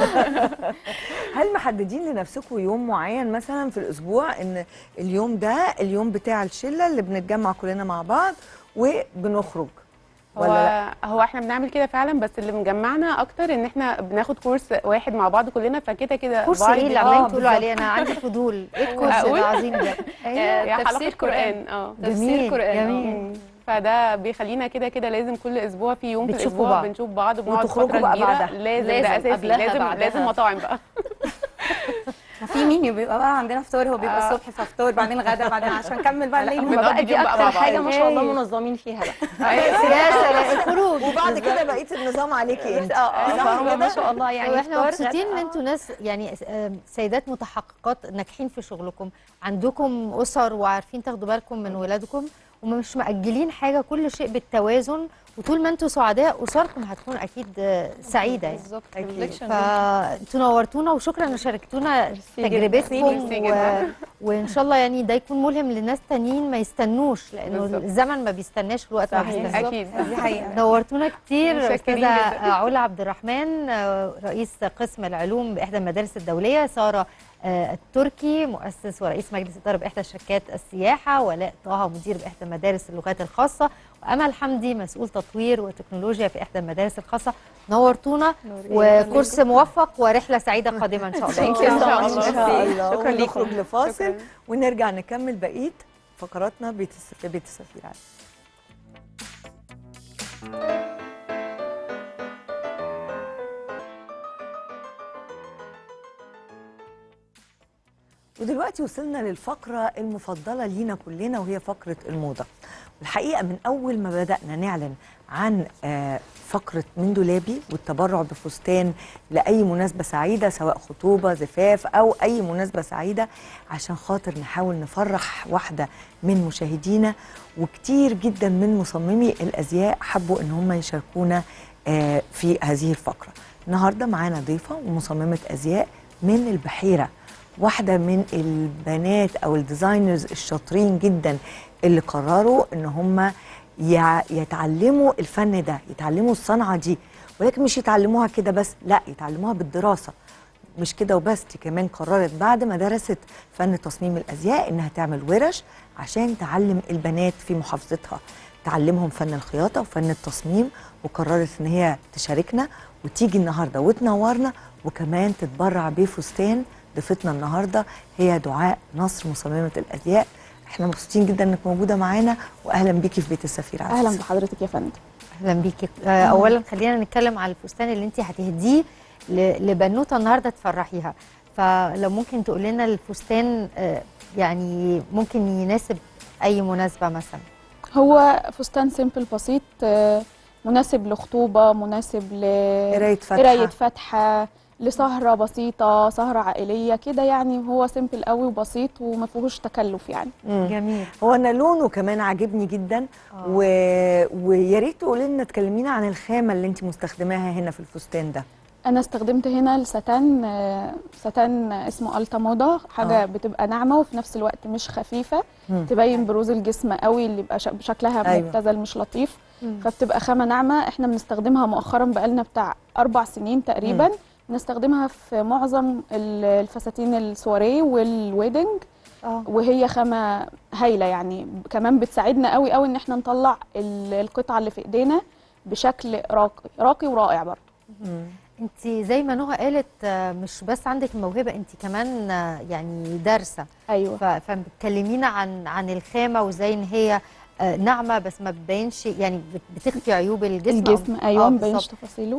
هل محددين لنفسكم يوم معين مثلا في الاسبوع ان اليوم ده اليوم بتاع الشله اللي بنتجمع كلنا مع بعض وبنخرج؟ هو احنا بنعمل كده فعلا، بس اللي مجمعنا اكتر ان احنا بناخد كورس واحد مع بعض كلنا، فكده كده كورس ايه اللي عمالين تقولوا عليه؟ انا عندي فضول. ايه الكورس العظيم ده؟ تفسير قرآن. تفسير قرآن. جميل. فده بيخلينا كده كده لازم كل اسبوع في يوم في الاسبوع بنشوف بعض وبنقعد فتره كبيره. لازم ده اساسي. لازم مطاعم بقى. في مينيو بيبقى بقى عندنا فطار، هو بيبقى الصبح فطار بعدين غدا بعدين عشان نكمل بقى الليل. بقى دي اكتر حاجه ما شاء الله منظمين فيها بقى. الخروج وبعد كده بقيه النظام عليكي انت. ما شاء الله يعني. احنا مبسوطين ان انتوا ناس يعني سيدات متحققات ناجحين في شغلكم، عندكم اسر وعارفين تاخدوا بالكم من ولادكم ومش مأجلين حاجه، كل شيء بالتوازن، وطول ما انتوا سعداء اسركم هتكون اكيد سعيده. بالظبط. فانتوا نورتونا وشكرا ان شاركتونا تجربتكم وان شاء الله يعني ده يكون ملهم لناس تانيين ما يستنوش، لانه الزمن ما بيستناش والوقت ما بيستناش. اكيد دي حقيقه. نورتونا كتير استاذه علا عبد الرحمن رئيس قسم العلوم باحدى المدارس الدوليه، ساره التركي مؤسس ورئيس مجلس إدارة بإحدى شركات السياحة، ولاء طه مدير بإحدى مدارس اللغات الخاصة، وأمل حمدي مسؤول تطوير وتكنولوجيا في إحدى المدارس الخاصة. نورتونا وكورس موفق ورحلة سعيدة قادمة إن شاء الله. إن شاء الله. شكرا لكم. نخرج لفاصل ونرجع نكمل بقية فقراتنا في بيت السفير علي. ودلوقتي وصلنا للفقرة المفضلة لينا كلنا وهي فقرة الموضة. والحقيقة من أول ما بدأنا نعلن عن فقرة من دولابي والتبرع بفستان لأي مناسبة سعيدة سواء خطوبة زفاف أو أي مناسبة سعيدة عشان خاطر نحاول نفرح واحدة من مشاهدينا، وكتير جدا من مصممي الأزياء حبوا إن هم يشاركونا في هذه الفقرة. النهاردة معانا ضيفة ومصممة أزياء من البحيرة، واحدة من البنات أو الديزاينرز الشاطرين جدا اللي قرروا إن هم يتعلموا الفن ده، يتعلموا الصنعة دي، ولكن مش يتعلموها كده بس، لا يتعلموها بالدراسة. مش كده وبس، دي كمان قررت بعد ما درست فن تصميم الأزياء إنها تعمل ورش عشان تعلم البنات في محافظتها، تعلمهم فن الخياطة وفن التصميم، وقررت إن هي تشاركنا وتيجي النهاردة وتنورنا وكمان تتبرع بفستان. ضيفتنا النهارده هي دعاء نصر مصممه الازياء. احنا مبسوطين جدا انك موجوده معانا واهلا بيكي في بيت السفير عزيز. اهلا بحضرتك يا فندم. اهلا بيكي. اولا خلينا نتكلم على الفستان اللي انت هتهديه لبنوته النهارده تفرحيها، فلو ممكن تقول لنا الفستان يعني ممكن يناسب اي مناسبه مثلا. هو فستان سيمبل بسيط مناسب لخطوبه، مناسب لقرايه فاتحه، لسهرة بسيطة، سهرة عائلية كده يعني. هو سيمبل قوي وبسيط وما فيهوش تكلف يعني. جميل. هو انا لونه كمان عاجبني جدا ويا ريت تقولي لنا تكلمينا عن الخامة اللي انت مستخدماها هنا في الفستان ده. انا استخدمت هنا الستان اسمه التا موضة، حاجة بتبقى ناعمة وفي نفس الوقت مش خفيفة، تبين بروز الجسم قوي اللي يبقى شكلها مبتذل مش لطيف، فبتبقى خامة ناعمة. احنا بنستخدمها مؤخرا بقالنا بتاع 4 سنين تقريبا. نستخدمها في معظم الفساتين السواريه والويدنج، وهي خامه هايله يعني. كمان بتساعدنا قوي قوي ان احنا نطلع القطعه اللي في ايدينا بشكل راقي ورائع برضه. انت زي ما نهى قالت مش بس عندك الموهبه، انت كمان يعني دارسه. ايوه. فبتكلمينا عن الخامه وازاي ان هي ناعمه بس ما بتبينش، يعني بتخفي عيوب الجسم. ايوه ما بتبينش تفاصيله.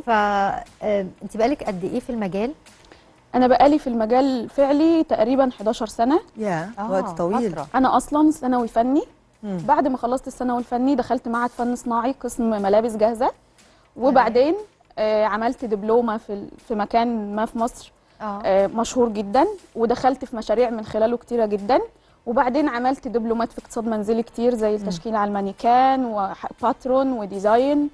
فانت بقالك قد ايه في المجال؟ انا بقالي في المجال فعلي تقريبا 11 سنه. وقت طويل. فترة. انا اصلا ثانوي فني. بعد ما خلصت الثانوي الفني دخلت معهد فن صناعي قسم ملابس جاهزه، وبعدين عملت دبلومه في مكان ما في مصر مشهور جدا، ودخلت في مشاريع من خلاله كتيره جدا، وبعدين عملت دبلومات في اقتصاد منزلي كتير زي التشكيل على المانيكان وباترون وديزاين،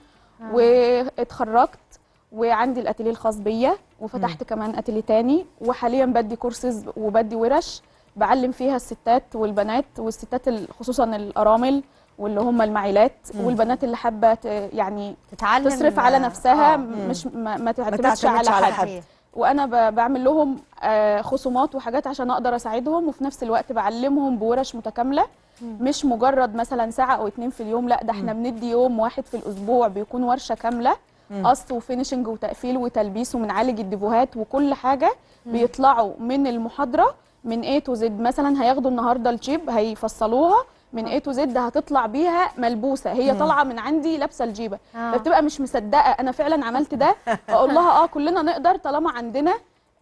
واتخرجت وعندي الاتيليه الخاص بيا، وفتحت كمان اتيليه تاني، وحاليا بدي كورسز وبدي ورش بعلم فيها الستات والبنات، والستات خصوصا الارامل واللي هم المعيلات، والبنات اللي حابه يعني تتعلم تصرف على نفسها، مش ما تعتمدش على حد. وانا بعمل لهم خصومات وحاجات عشان اقدر اساعدهم، وفي نفس الوقت بعلمهم بورش متكامله، مش مجرد مثلا ساعه او 2 في اليوم، لا ده احنا بندي يوم واحد في الاسبوع بيكون ورشه كامله، قص وفينيشنج وتقفيل وتلبيس، وبنعالج الديفوهات وكل حاجه. بيطلعوا من المحاضره من A to Z، مثلا هياخدوا النهارده الجيب هيفصلوها من A to Z، هتطلع بيها ملبوسه، هي طالعه من عندي لابسه الجيبه، فبتبقى مش مصدقه انا فعلا عملت ده. اقول لها كلنا نقدر طالما عندنا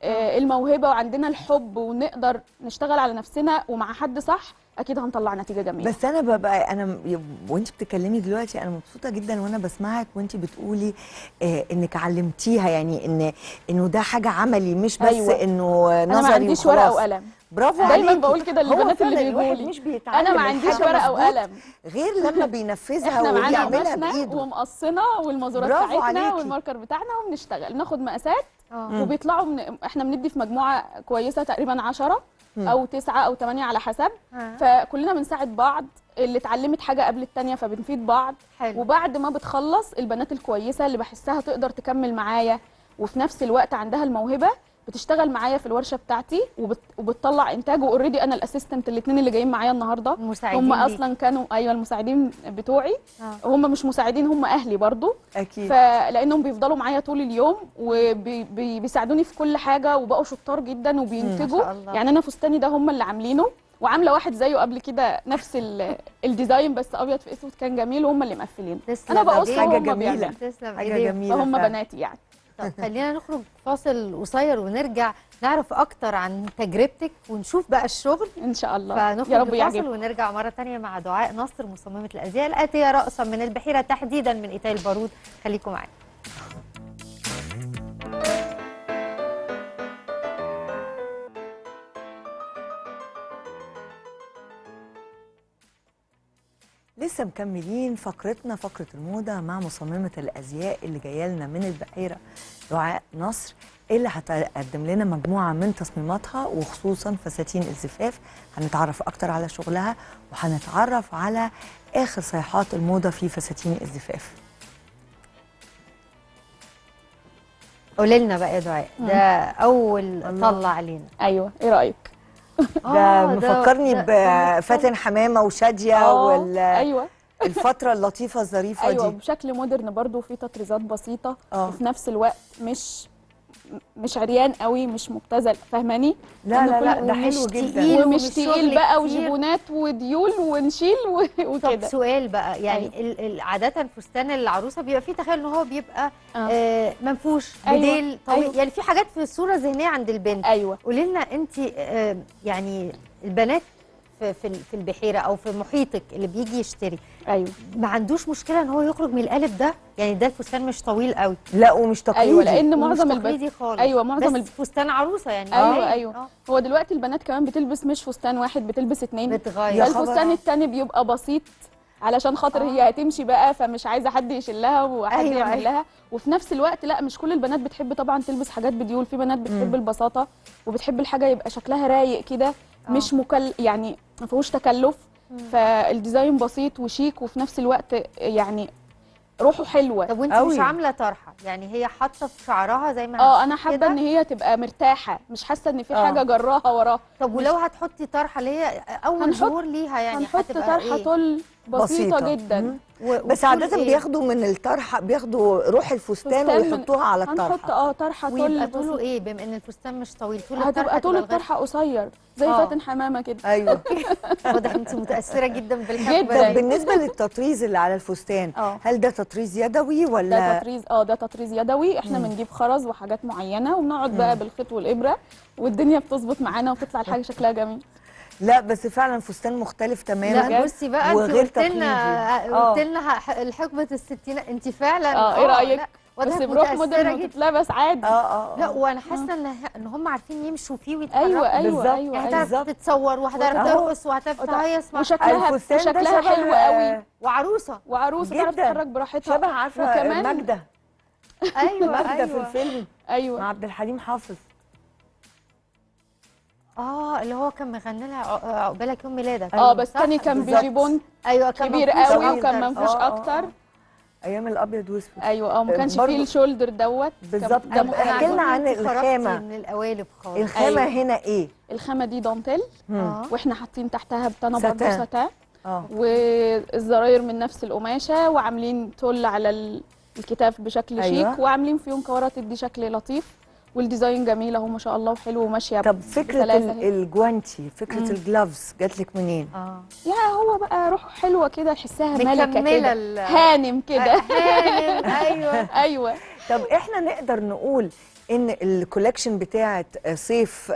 الموهبه وعندنا الحب ونقدر نشتغل على نفسنا ومع حد صح، اكيد هنطلع نتيجه جميله. بس انا انا وانت بتتكلمي دلوقتي انا مبسوطه جدا وانا بسمعك وانت بتقولي انك علمتيها، يعني انه ده حاجه عملي مش بس انه نظري. انا ما عنديش ورقه وقلم. برافو عليكي. دايما بقول كده للبنات اللي بيجوا لي، انا ما عنديش ورقه وقلم غير لما بينفذها احنا وبيعملها بايده ومقصنا والمازورات بتاعتنا والماركر بتاعنا، وبنشتغل ناخد مقاسات وبيطلعوا احنا بندي في مجموعه كويسه تقريبا 10 او 9 او 8 على حسب، فكلنا بنساعد بعض، اللي اتعلمت حاجه قبل الثانيه فبنفيد بعض. وبعد ما بتخلص البنات الكويسه اللي بحسها تقدر تكمل معايا وفي نفس الوقت عندها الموهبه بتشتغل معايا في الورشه بتاعتي وبتطلع انتاج. واوريدي انا الاسيستنت الاثنين اللي جايين معايا النهارده هم اصلا كانوا المساعدين بتوعي. هم مش مساعدين، هم اهلي برضو اكيد، فلانهم بيفضلوا معايا طول اليوم وبيساعدوني في كل حاجه، وبقوا شطار جدا وبينتجوا. يعني انا فستاني ده هم اللي عاملينه، وعامله واحد زيه قبل كده نفس الديزاين بس ابيض في اسود، كان جميل وهم اللي مقفلين. انا بقص حاجه جميله، حاجه جميله، فهم بناتي يعني. طب خلينا نخرج فاصل قصير ونرجع نعرف اكتر عن تجربتك ونشوف بقى الشغل ان شاء الله. فنخرج فاصل ونرجع مره ثانيه مع دعاء نصر مصممه الازياء الاتيه راسا من البحيره، تحديدا من ايتاي البارود. خليكم معانا. لسه مكملين فقرتنا، فقرة الموضة مع مصممة الأزياء اللي جاية لنا من البحيرة دعاء نصر، اللي هتقدم لنا مجموعة من تصميماتها وخصوصا فساتين الزفاف. هنتعرف أكتر على شغلها وهنتعرف على آخر صيحات الموضة في فساتين الزفاف. قولي لنا بقى يا دعاء، ده أول طلع علينا. أيوه، إيه رأيك؟ ده مفكرني بفاتن حمامه وشاديه ايوه الفتره اللطيفه الظريفه دي. ايوه بشكل مودرن برضو، في تطريزات بسيطه وفي نفس الوقت مش عريان قوي، مش مبتذل، فاهماني؟ لا ده حلو جدا ومش تقيل بقى وجيبونات وديول ونشيل وكده. طب سؤال بقى، يعني عاده فستان العروسه بيبقى فيه تخيل ان هو بيبقى منفوش بديل طويل. يعني في حاجات في الصوره الذهنيه عند البنت. قولي لنا انت يعني البنات في البحيره او في محيطك اللي بيجي يشتري ما عندوش مشكله ان هو يخرج من القالب ده؟ يعني ده الفستان مش طويل قوي، لا ومش تقليدي. لان معظم البنات خالص. معظم فستان عروسه يعني. هو دلوقتي البنات كمان بتلبس مش فستان واحد، بتلبس 2، بتغير. الفستان الثاني بيبقى بسيط علشان خاطر هي هتمشي بقى، فمش عايزه حد يشيلها وحد يعمل لها. وفي نفس الوقت لا، مش كل البنات بتحب طبعا تلبس حاجات بديول، في بنات بتحب البساطه وبتحب الحاجه يبقى شكلها رايق كده، مش يعني ما فيهوش تكلف. فالديزاين بسيط وشيك وفي نفس الوقت يعني روحه حلوه. طب وانت مش عامله طرحه؟ يعني هي حاطه في شعرها زي ما انا حابه ان هي تبقى مرتاحه، مش حاسه ان في حاجه جراها وراها. طب ولو هتحطي طرحه اللي هي اول ظهور ليها، يعني هنحط طرحه طل بسيطه جدا. بس عاده بياخدوا من الطرحه، بياخدوا روح الفستان ويحطوها على الطرحه. هنحط طرحه ويبقى طوله ايه بما ان الفستان مش طويل؟ طول هتبقى طول الطرحه قصير زي فاتن حمامه كده. ايوه واضح انت متاثره جدا بالحجم. جدا. بالنسبه للتطريز اللي على الفستان هل ده تطريز يدوي ولا ده تطريز؟ ده تطريز يدوي. احنا بنجيب خرز وحاجات معينه وبنقعد بقى بالخيط والابره والدنيا بتظبط معانا وبتطلع الحاجه شكلها جميل. لا بس فعلا فستان مختلف تماما. لا بصي بقى انت قلت لنا الحقبه الستينات، انت فعلا ايه رايك؟ بس بروح مودرن وتتلبس عادي. لا وانا حاسه ان هم عارفين يمشوا فيه ويتحركوا. ايوه هتعرف تتصور وهتعرف ترقص وهتعرف تهيص مع وشكلها حلو قوي. وعروسه تعرف تتحرك براحتها. شبه عارفه ماجده. ماجده في الفيلم مع عبد الحليم حافظ. اللي هو كان مغني لها عقبالك يوم ميلادك. بس تاني كان بيجيبون كبير قوي وكان منفوش اكتر. ايام الابيض واسود. ما كانش فيه الشولدر دوت بالظبط. طب احكي لنا عن الخامه. من القوالب خالص. الخامه هنا ايه؟ الخامه دي دانتيل واحنا حاطين تحتها بتانه برضه ساتان والزراير من نفس القماشه وعاملين تول على الكتاف بشكل شيك وعاملين فيهم كورات تدي شكل لطيف والديزاين جميل اهو ما شاء الله وحلو وماشيه. طب فكره الجوانتي، فكره الجلافز جات لك منين؟ هو بقى روح حلوه كده تحسها ملكه كده هانم كده. هانم ايوه. طب احنا نقدر نقول ان الكولكشن بتاعه صيف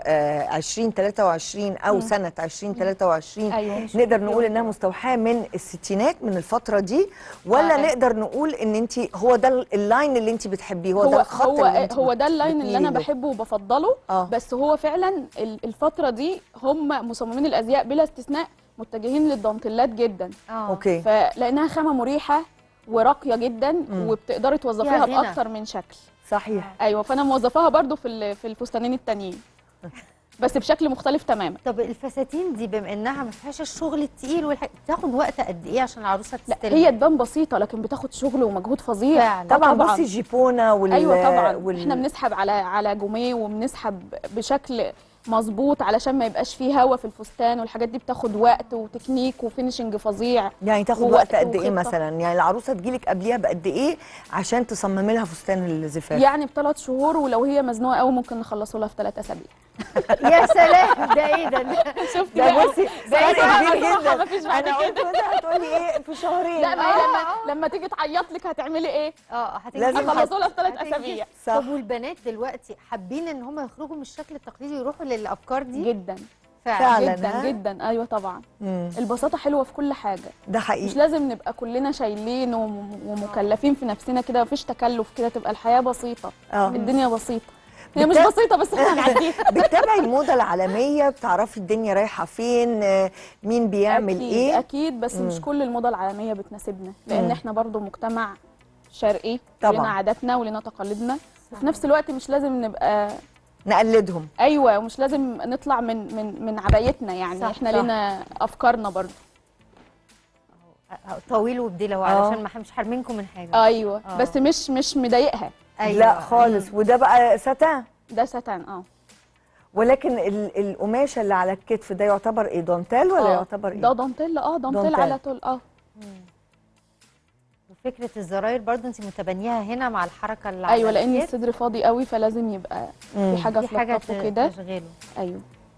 2023 او سنه 2023 نقدر نقول انها مستوحاه من الستينات من الفتره دي ولا نقدر نقول ان انت هو ده اللاين اللي انت بتحبيه؟ هو ده الخط هو ده اللاين اللي انا بحبه وبفضله. بس هو فعلا الفتره دي هم مصممين الازياء بلا استثناء متجهين للدانتيلات جدا. اوكي. فلانها خامه مريحه وراقيه جدا وبتقدري توظفيها باكتر من شكل. صحيح. ايوه فانا موظفاها برضو في الفستانين التانيين بس بشكل مختلف تماما. طب الفساتين دي بما انها ما فيهاش الشغل التقيل بتاخد وقت قد ايه عشان العروسه تستلم؟ هي تبان بسيطه لكن بتاخد شغل ومجهود فظيع. طبعا بصي الجيبونه ايوه طبعا احنا بنسحب على جوميه وبنسحب بشكل مظبوط علشان ما يبقاش فيه هوا في الفستان والحاجات دي بتاخد وقت وتكنيك وفينيشنج فظيع. يعني تاخد وقت قد ايه مثلا؟ يعني العروسه تجيلك قبليها بقد ايه عشان تصممي لها فستان الزفاف؟ يعني ب3 شهور ولو هي مزنوقه قوي ممكن نخلصه لها في 3 أسابيع. يا سلام ده ايه ده؟ شفتي ده بصي ده كبير جدا. مفيش بعد انا قلت كده هتقولي ايه في شهرين. لا ما هي لما تيجي تعيط لك هتعملي ايه؟ لازم نخلصه لها في 3 أسابيع. طب والبنات دلوقتي حابين ان هم يخرجوا من الشكل التقليدي ويروحوا للافكار دي؟ جدا فعلا جدا جدا. ايوه طبعا. البساطه حلوه في كل حاجه. ده حقيقي. مش لازم نبقى كلنا شايلين ومكلفين في نفسنا كده، مفيش تكلف كده، تبقى الحياه بسيطه. الدنيا بسيطه. هي مش بسيطه بس احنا هنعديها. بتتابعي الموضه العالميه، بتعرفي الدنيا رايحه فين، مين بيعمل أكيد ايه؟ اكيد بس مش كل الموضه العالميه بتناسبنا لان احنا برضو مجتمع شرقي طبعا لنا عاداتنا ولنا تقاليدنا وفي نفس الوقت مش لازم نبقى نقلدهم. ايوه ومش لازم نطلع من عبايتنا يعني احنا لنا افكارنا برضو. طويل وبديله علشان مش حارمينكم من حاجه. ايوه بس مش مضايقها. لا خالص. وده بقى ساتان؟ ده ساتان ولكن القماشه اللي على الكتف ده يعتبر ايه، دانتيل ولا يعتبر ايه؟ ده دانتيل. دانتيل على طول. وفكره الزراير برضو انت متبنياها هنا مع الحركه اللي ايوه لان الصدر فاضي قوي فلازم يبقى في حاجه تلطفه كده. ايوه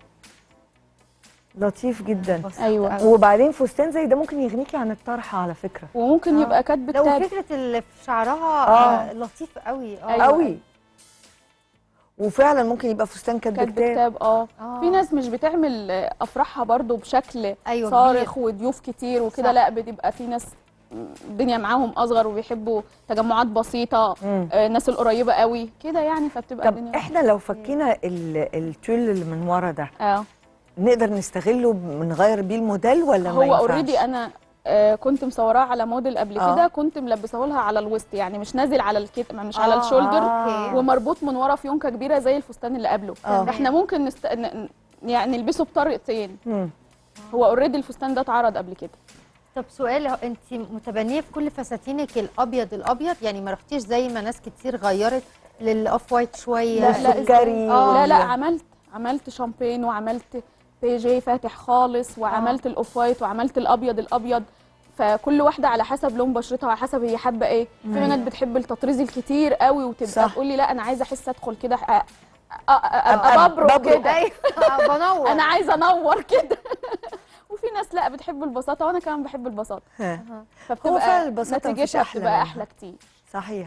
لطيف جدا. ايوه وبعدين فستان زي ده ممكن يغنيكي عن الطرحه على فكره. وممكن يبقى كاتب كتاب. لو فكره اللي في شعرها لطيف قوي. قوي. وفعلا ممكن يبقى فستان كاتب كتاب. في ناس مش بتعمل افراحها برضو بشكل صارخ وضيوف كتير وكده. لا بتبقى في ناس الدنيا معاهم اصغر وبيحبوا تجمعات بسيطه. الناس القريبه قوي كده يعني فبتبقى الدنيا. طب احنا لو فكينا التول اللي من ورا ده نقدر نستغله نغير بيه الموديل ولا ما هو اوريدي انا كنت مصوراه على موديل قبل كده. كنت ملبسه لها على الوسط يعني مش نازل على الكتف مش على الشولدر. ومربوط من ورا فيونكه كبيره زي الفستان اللي قبله. احنا ممكن يعني نلبسه بطريقتين. هو اوريدي الفستان ده اتعرض قبل كده. طب سؤال، انت متبنيه في كل فساتينك الابيض يعني ما رحتيش زي ما ناس كتير غيرت للاوف وايت شويه؟ لا لا عملت شامبين وعملت بيجي فاتح خالص وعملت الاوف وايت وعملت الابيض فكل واحده على حسب لون بشرتها وعلى حسب هي حابه ايه. في بنات بتحب التطريز الكتير قوي وتبقى تقول لي لا انا عايزه احس ادخل كده ابقى ببرق كده بنور انا عايزه انور كده. وفي ناس لا بتحب البساطه وانا كمان بحب البساطه. هو فعلا البساطه نتيجتها بتبقى احلى كتير. صحيح.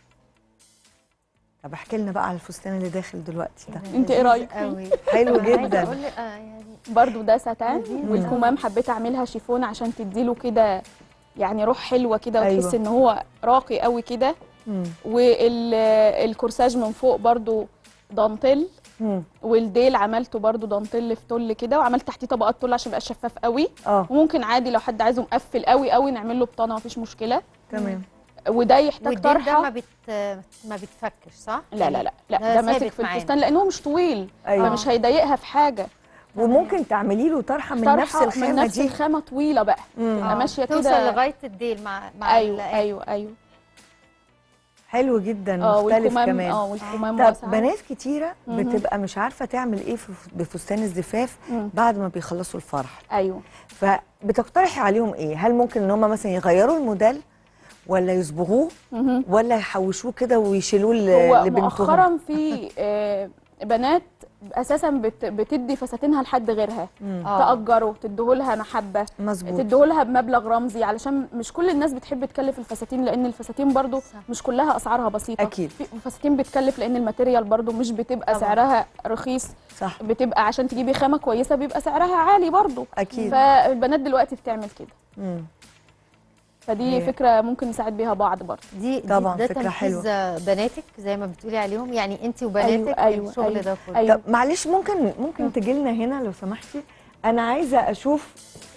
طب احكي لنا بقى على الفستان اللي داخل دلوقتي ده. انت ايه رايك؟ حلو جدا. يعني برضو ده ستان والكمام حبيت اعملها شيفون عشان تديله كده يعني روح حلوه كده وتحس ان هو راقي قوي كده. والكورساج من فوق برضو دانتيل. والديل عملته برضو دانتيل في تل كده وعملت تحتيه طبقات تل عشان يبقى شفاف قوي. وممكن عادي لو حد عايزه مقفل قوي قوي نعمل له بطانه مفيش مشكله. تمام. وده يحتاج طرحه. ده ما بتفكش صح؟ لا لا لا لا ده ماسك في الفستان لانه مش طويل. فمش هيضايقها في حاجه. وممكن تعملي له طرحه من نفس الخامه دي. من نفس الخامه طويله بقى تبقى ماشيه كده توصل لغايه الديل مع ايوه حلو جدا. مختلف كمان. والكمام طب بنات كتيره بتبقى مش عارفه تعمل ايه بفستان الزفاف بعد ما بيخلصوا الفرح. ايوه. فبتقترحي عليهم ايه؟ هل ممكن ان هم مثلا يغيروا الموديل ولا يصبغوه ولا يحوشوه كده ويشيلوه لبنتهم؟ مؤخرا في بنات اساسا بتدي فساتينها لحد غيرها. تأجره تديهولها محبه تديهولها بمبلغ رمزي علشان مش كل الناس بتحب تكلف الفساتين لان الفساتين برضو مش كلها اسعارها بسيطه. اكيد. في فساتين بتكلف لان الماتيريال برضو مش بتبقى سعرها رخيص. صح. بتبقى عشان تجيبي خامه كويسه بيبقى سعرها عالي برضو. اكيد. فالبنات دلوقتي بتعمل كده. فدي فكره ممكن نساعد بيها بعض برضه. دي طبعا ده فكره حلوه. بناتك زي ما بتقولي عليهم يعني انت وبناتك الشغل ده كله. طب معلش ممكن تجي لنا هنا لو سمحتي. انا عايزه اشوف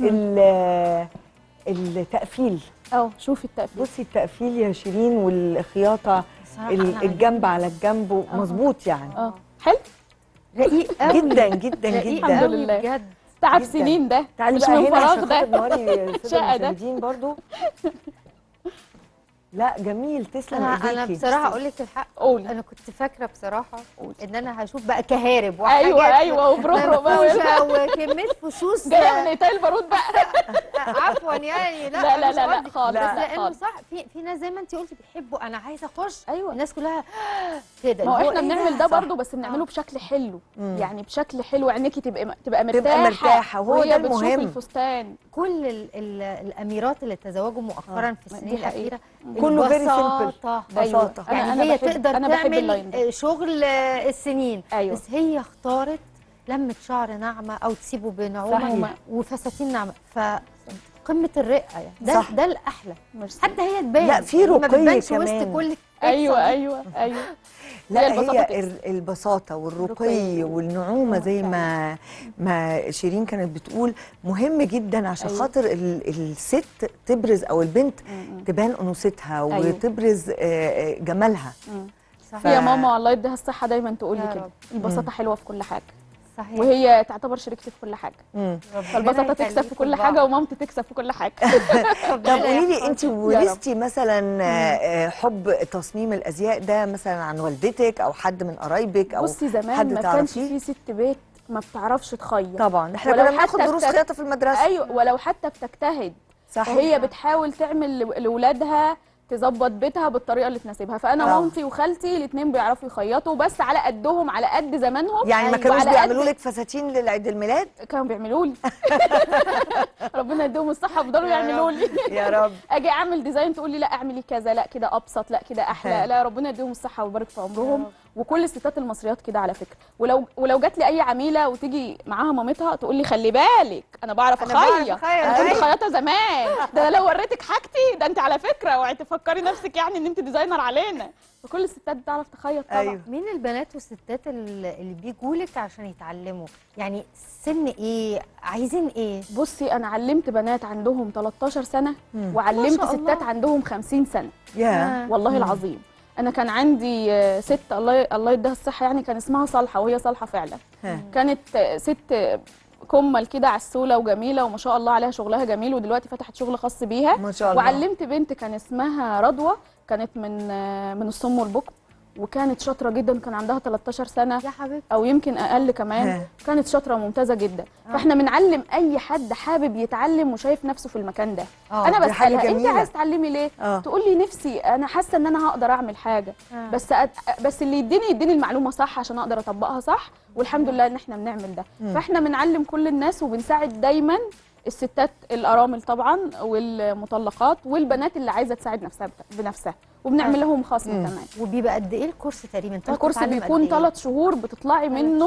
التقفيل. شوفي التقفيل. بصي التقفيل يا شيرين والخياطه الجنب على الجنب مظبوط يعني. حلو رقيق قوي جدا جدا جدا. الحمد لله بجد. تعب سنين ده مش من فراغ ده. شقه ده برضو. لا جميل تسلم ايديكي. انا بصراحه اقول لك الحق انا كنت فاكره بصراحه ان انا هشوف بقى كهارب وحاجات ايوه وبرقرق بقى وكميه فصوص جايه من ايطاليا البارود بقى. عفوا يعني لا خالص. لانه صح في ناس زي ما انت قلتي بيحبوا انا عايزه اخش. الناس كلها كده. ما احنا بنعمل ده برضه بس بنعمله بشكل حلو. يعني بشكل حلو عينيكي تبقى مرتاحه وهو ده المهم. الفستان كل الاميرات اللي تزوجوا مؤخرا في السنين الاخيره كله فيري سمبل. بساطه. يعني هي تقدر تعمل شغل السنين. بس هي اختارت لمة شعر ناعمه او تسيبه بنعومه وفساتين ناعمه قمه الرقه يعني. ده الاحلى. حتى هي تبان. لا في رقي كمان وسط كل ايوه لا هي البساطه والرقي والنعومه زي ما شيرين كانت بتقول مهم جدا عشان خاطر الست تبرز او البنت تبان انوثتها وتبرز جمالها. يا ماما الله يديها الصحه دايما تقول لي كده البساطه حلوه في كل حاجه. صحيح. وهي تعتبر شريكتي في كل حاجه. فالبساطه تكسب في كل حاجه ومامتي تكسب في كل حاجه. طب قولي لي انت ورثتي مثلا حب تصميم الازياء ده مثلا عن والدتك او حد من قرايبك او بصي زمان ما كانش في ست بيت ما بتعرفش تخيط. طبعا احنا كنا بناخد دروس خياطه في المدرسه. ايوه ولو حتى بتجتهد. صح. هي بتحاول تعمل لاولادها تظبط بيتها بالطريقه اللي تناسبها. فانا مامتي وخالتي الاثنين بيعرفوا يخيطوا بس على قدهم على قد زمانهم. يعني ما كانوش بيعملوا لك فساتين للعيد الميلاد؟ كانوا بيعملوا لي. ربنا يديهم الصحه يفضلوا يعملوا لي. يا رب. اجي اعمل ديزاين تقول لي لا اعملي كذا لا كده ابسط لا كده احلى. لا ربنا يديهم الصحه ويبارك في عمرهم. وكل الستات المصريات كده على فكره. ولو جات لي اي عميله وتيجي معاها مامتها تقول لي خلي بالك انا بعرف اخيط. انا كنت خياطه زمان. ده انا لو وريتك حاجتي ده انت على فكره اوعي تفكري نفسك يعني ان انت ديزاينر علينا. فكل الستات بتعرف تخيط طبعا. مين البنات والستات اللي بيجوا لك عشان يتعلموا؟ يعني سن ايه؟ عايزين ايه؟ بصي انا علمت بنات عندهم 13 سنه وعلمت ستات عندهم 50 سنه. والله العظيم. انا كان عندي ست الله يديها الصحه يعني كان اسمها صالحه وهي صالحه فعلا. كانت ست كمل كده عسوله وجميله وما شاء الله عليها شغلها جميل ودلوقتي فتحت شغل خاص بيها. ما شاء الله. وعلمت بنت كان اسمها رضوى كانت من الصم والبكم وكانت شاطره جدا، كان عندها 13 سنه يا حبيبتي او يمكن اقل كمان. كانت شاطره ممتازه جدا. فاحنا بنعلم اي حد حابب يتعلم وشايف نفسه في المكان ده. انا بسالها انت عايز تعلمي ليه؟ تقول لي نفسي، انا حاسه ان انا هقدر اعمل حاجه، بس اللي يديني المعلومه صح عشان اقدر اطبقها صح، والحمد لله ان احنا بنعمل ده. فاحنا بنعلم كل الناس وبنساعد دايما الستات الارامل طبعا والمطلقات والبنات اللي عايزه تساعد نفسها بنفسها، وبنعمل لهم خصم كمان. وبيبقى قد ايه الكورس تقريبا؟ الكورس بيكون 3 شهور بتطلعي منه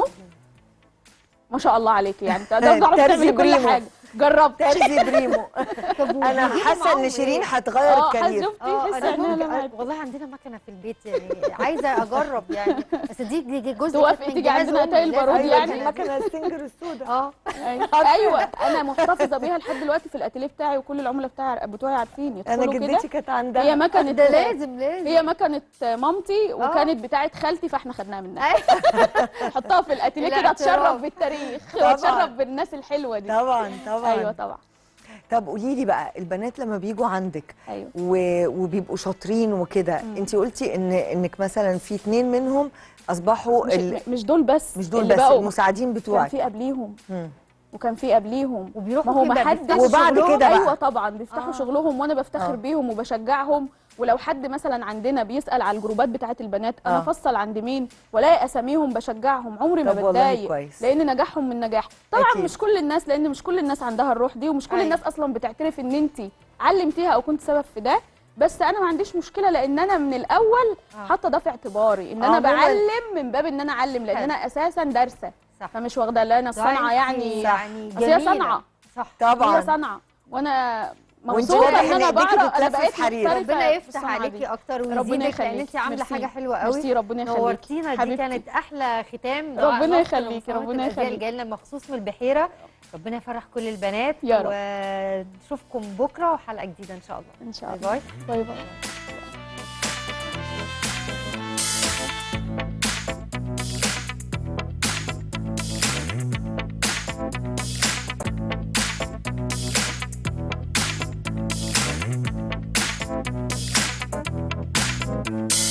ما شاء الله عليكي، يعني تقدري تعملي كل حاجه. جربت ترزي بريمو. انا حاسه ان شيرين هتغير الكارير. شفتي والله عندنا مكنه في البيت يعني عايزه اجرب يعني، بس دي جزء توافقي تيجي عندنا تاي البارود يعني المكنه السنجر السوداء. ايوه انا محتفظه بيها لحد دلوقتي في الاتيليه بتاعي، وكل العملاء بتوعي عارفين يدخلوا كده. انا جدتي كانت عندها، هي مكنه ده لازم هي مكنه مامتي وكانت بتاعت خالتي، فاحنا خدناها منها. نحطها في الاتيليه كده تشرف بالتاريخ وتشرف بالناس الحلوه دي. طبعا ايوه طبعا. طب قولي لي بقى، البنات لما بيجوا عندك وبيبقوا شاطرين وكده، انت قلتي انك مثلا في 2 منهم اصبحوا مش دول بس، المساعدين بتوعك. كان في قبليهم وكان في قبليهم وبيروحوا ما هو ما حدش وبعد كده بقى. ايوه طبعا بيفتحوا شغلهم، وانا بفتخر بيهم وبشجعهم. ولو حد مثلا عندنا بيسال على الجروبات بتاعه البنات، انا افصل عند مين والاقي اساميهم بشجعهم، عمري ما بتضايق، لان نجاحهم من نجاح. طبعا أكيد. مش كل الناس، لان مش كل الناس عندها الروح دي، ومش كل الناس اصلا بتعترف ان انت علمتيها او كنت سبب في ده. بس انا ما عنديش مشكله، لان انا من الاول حاطه ده في اعتباري، ان انا بعلم من باب ان انا اعلم، لان انا اساسا دارسه، فمش واخده لنا الصنعه يعني هي صنعه. صح طبعا هي صنعه، وانا مبسوطه ان انا بعرف. انا بقيت ربنا يفتح عليكي اكتر ويزيدك، لان انت عامله حاجه حلوه قوي. ميرسي، ربنا يخليكي، نورتينا. دي كانت احلى ختام. ربنا يخليكي، ربنا يخليكي. جاي لنا مخصوص من البحيره. ربنا يفرح كل البنات يا رب. ونشوفكم بكره وحلقه جديده ان شاء الله. ان شاء الله. باي باي باي. باي.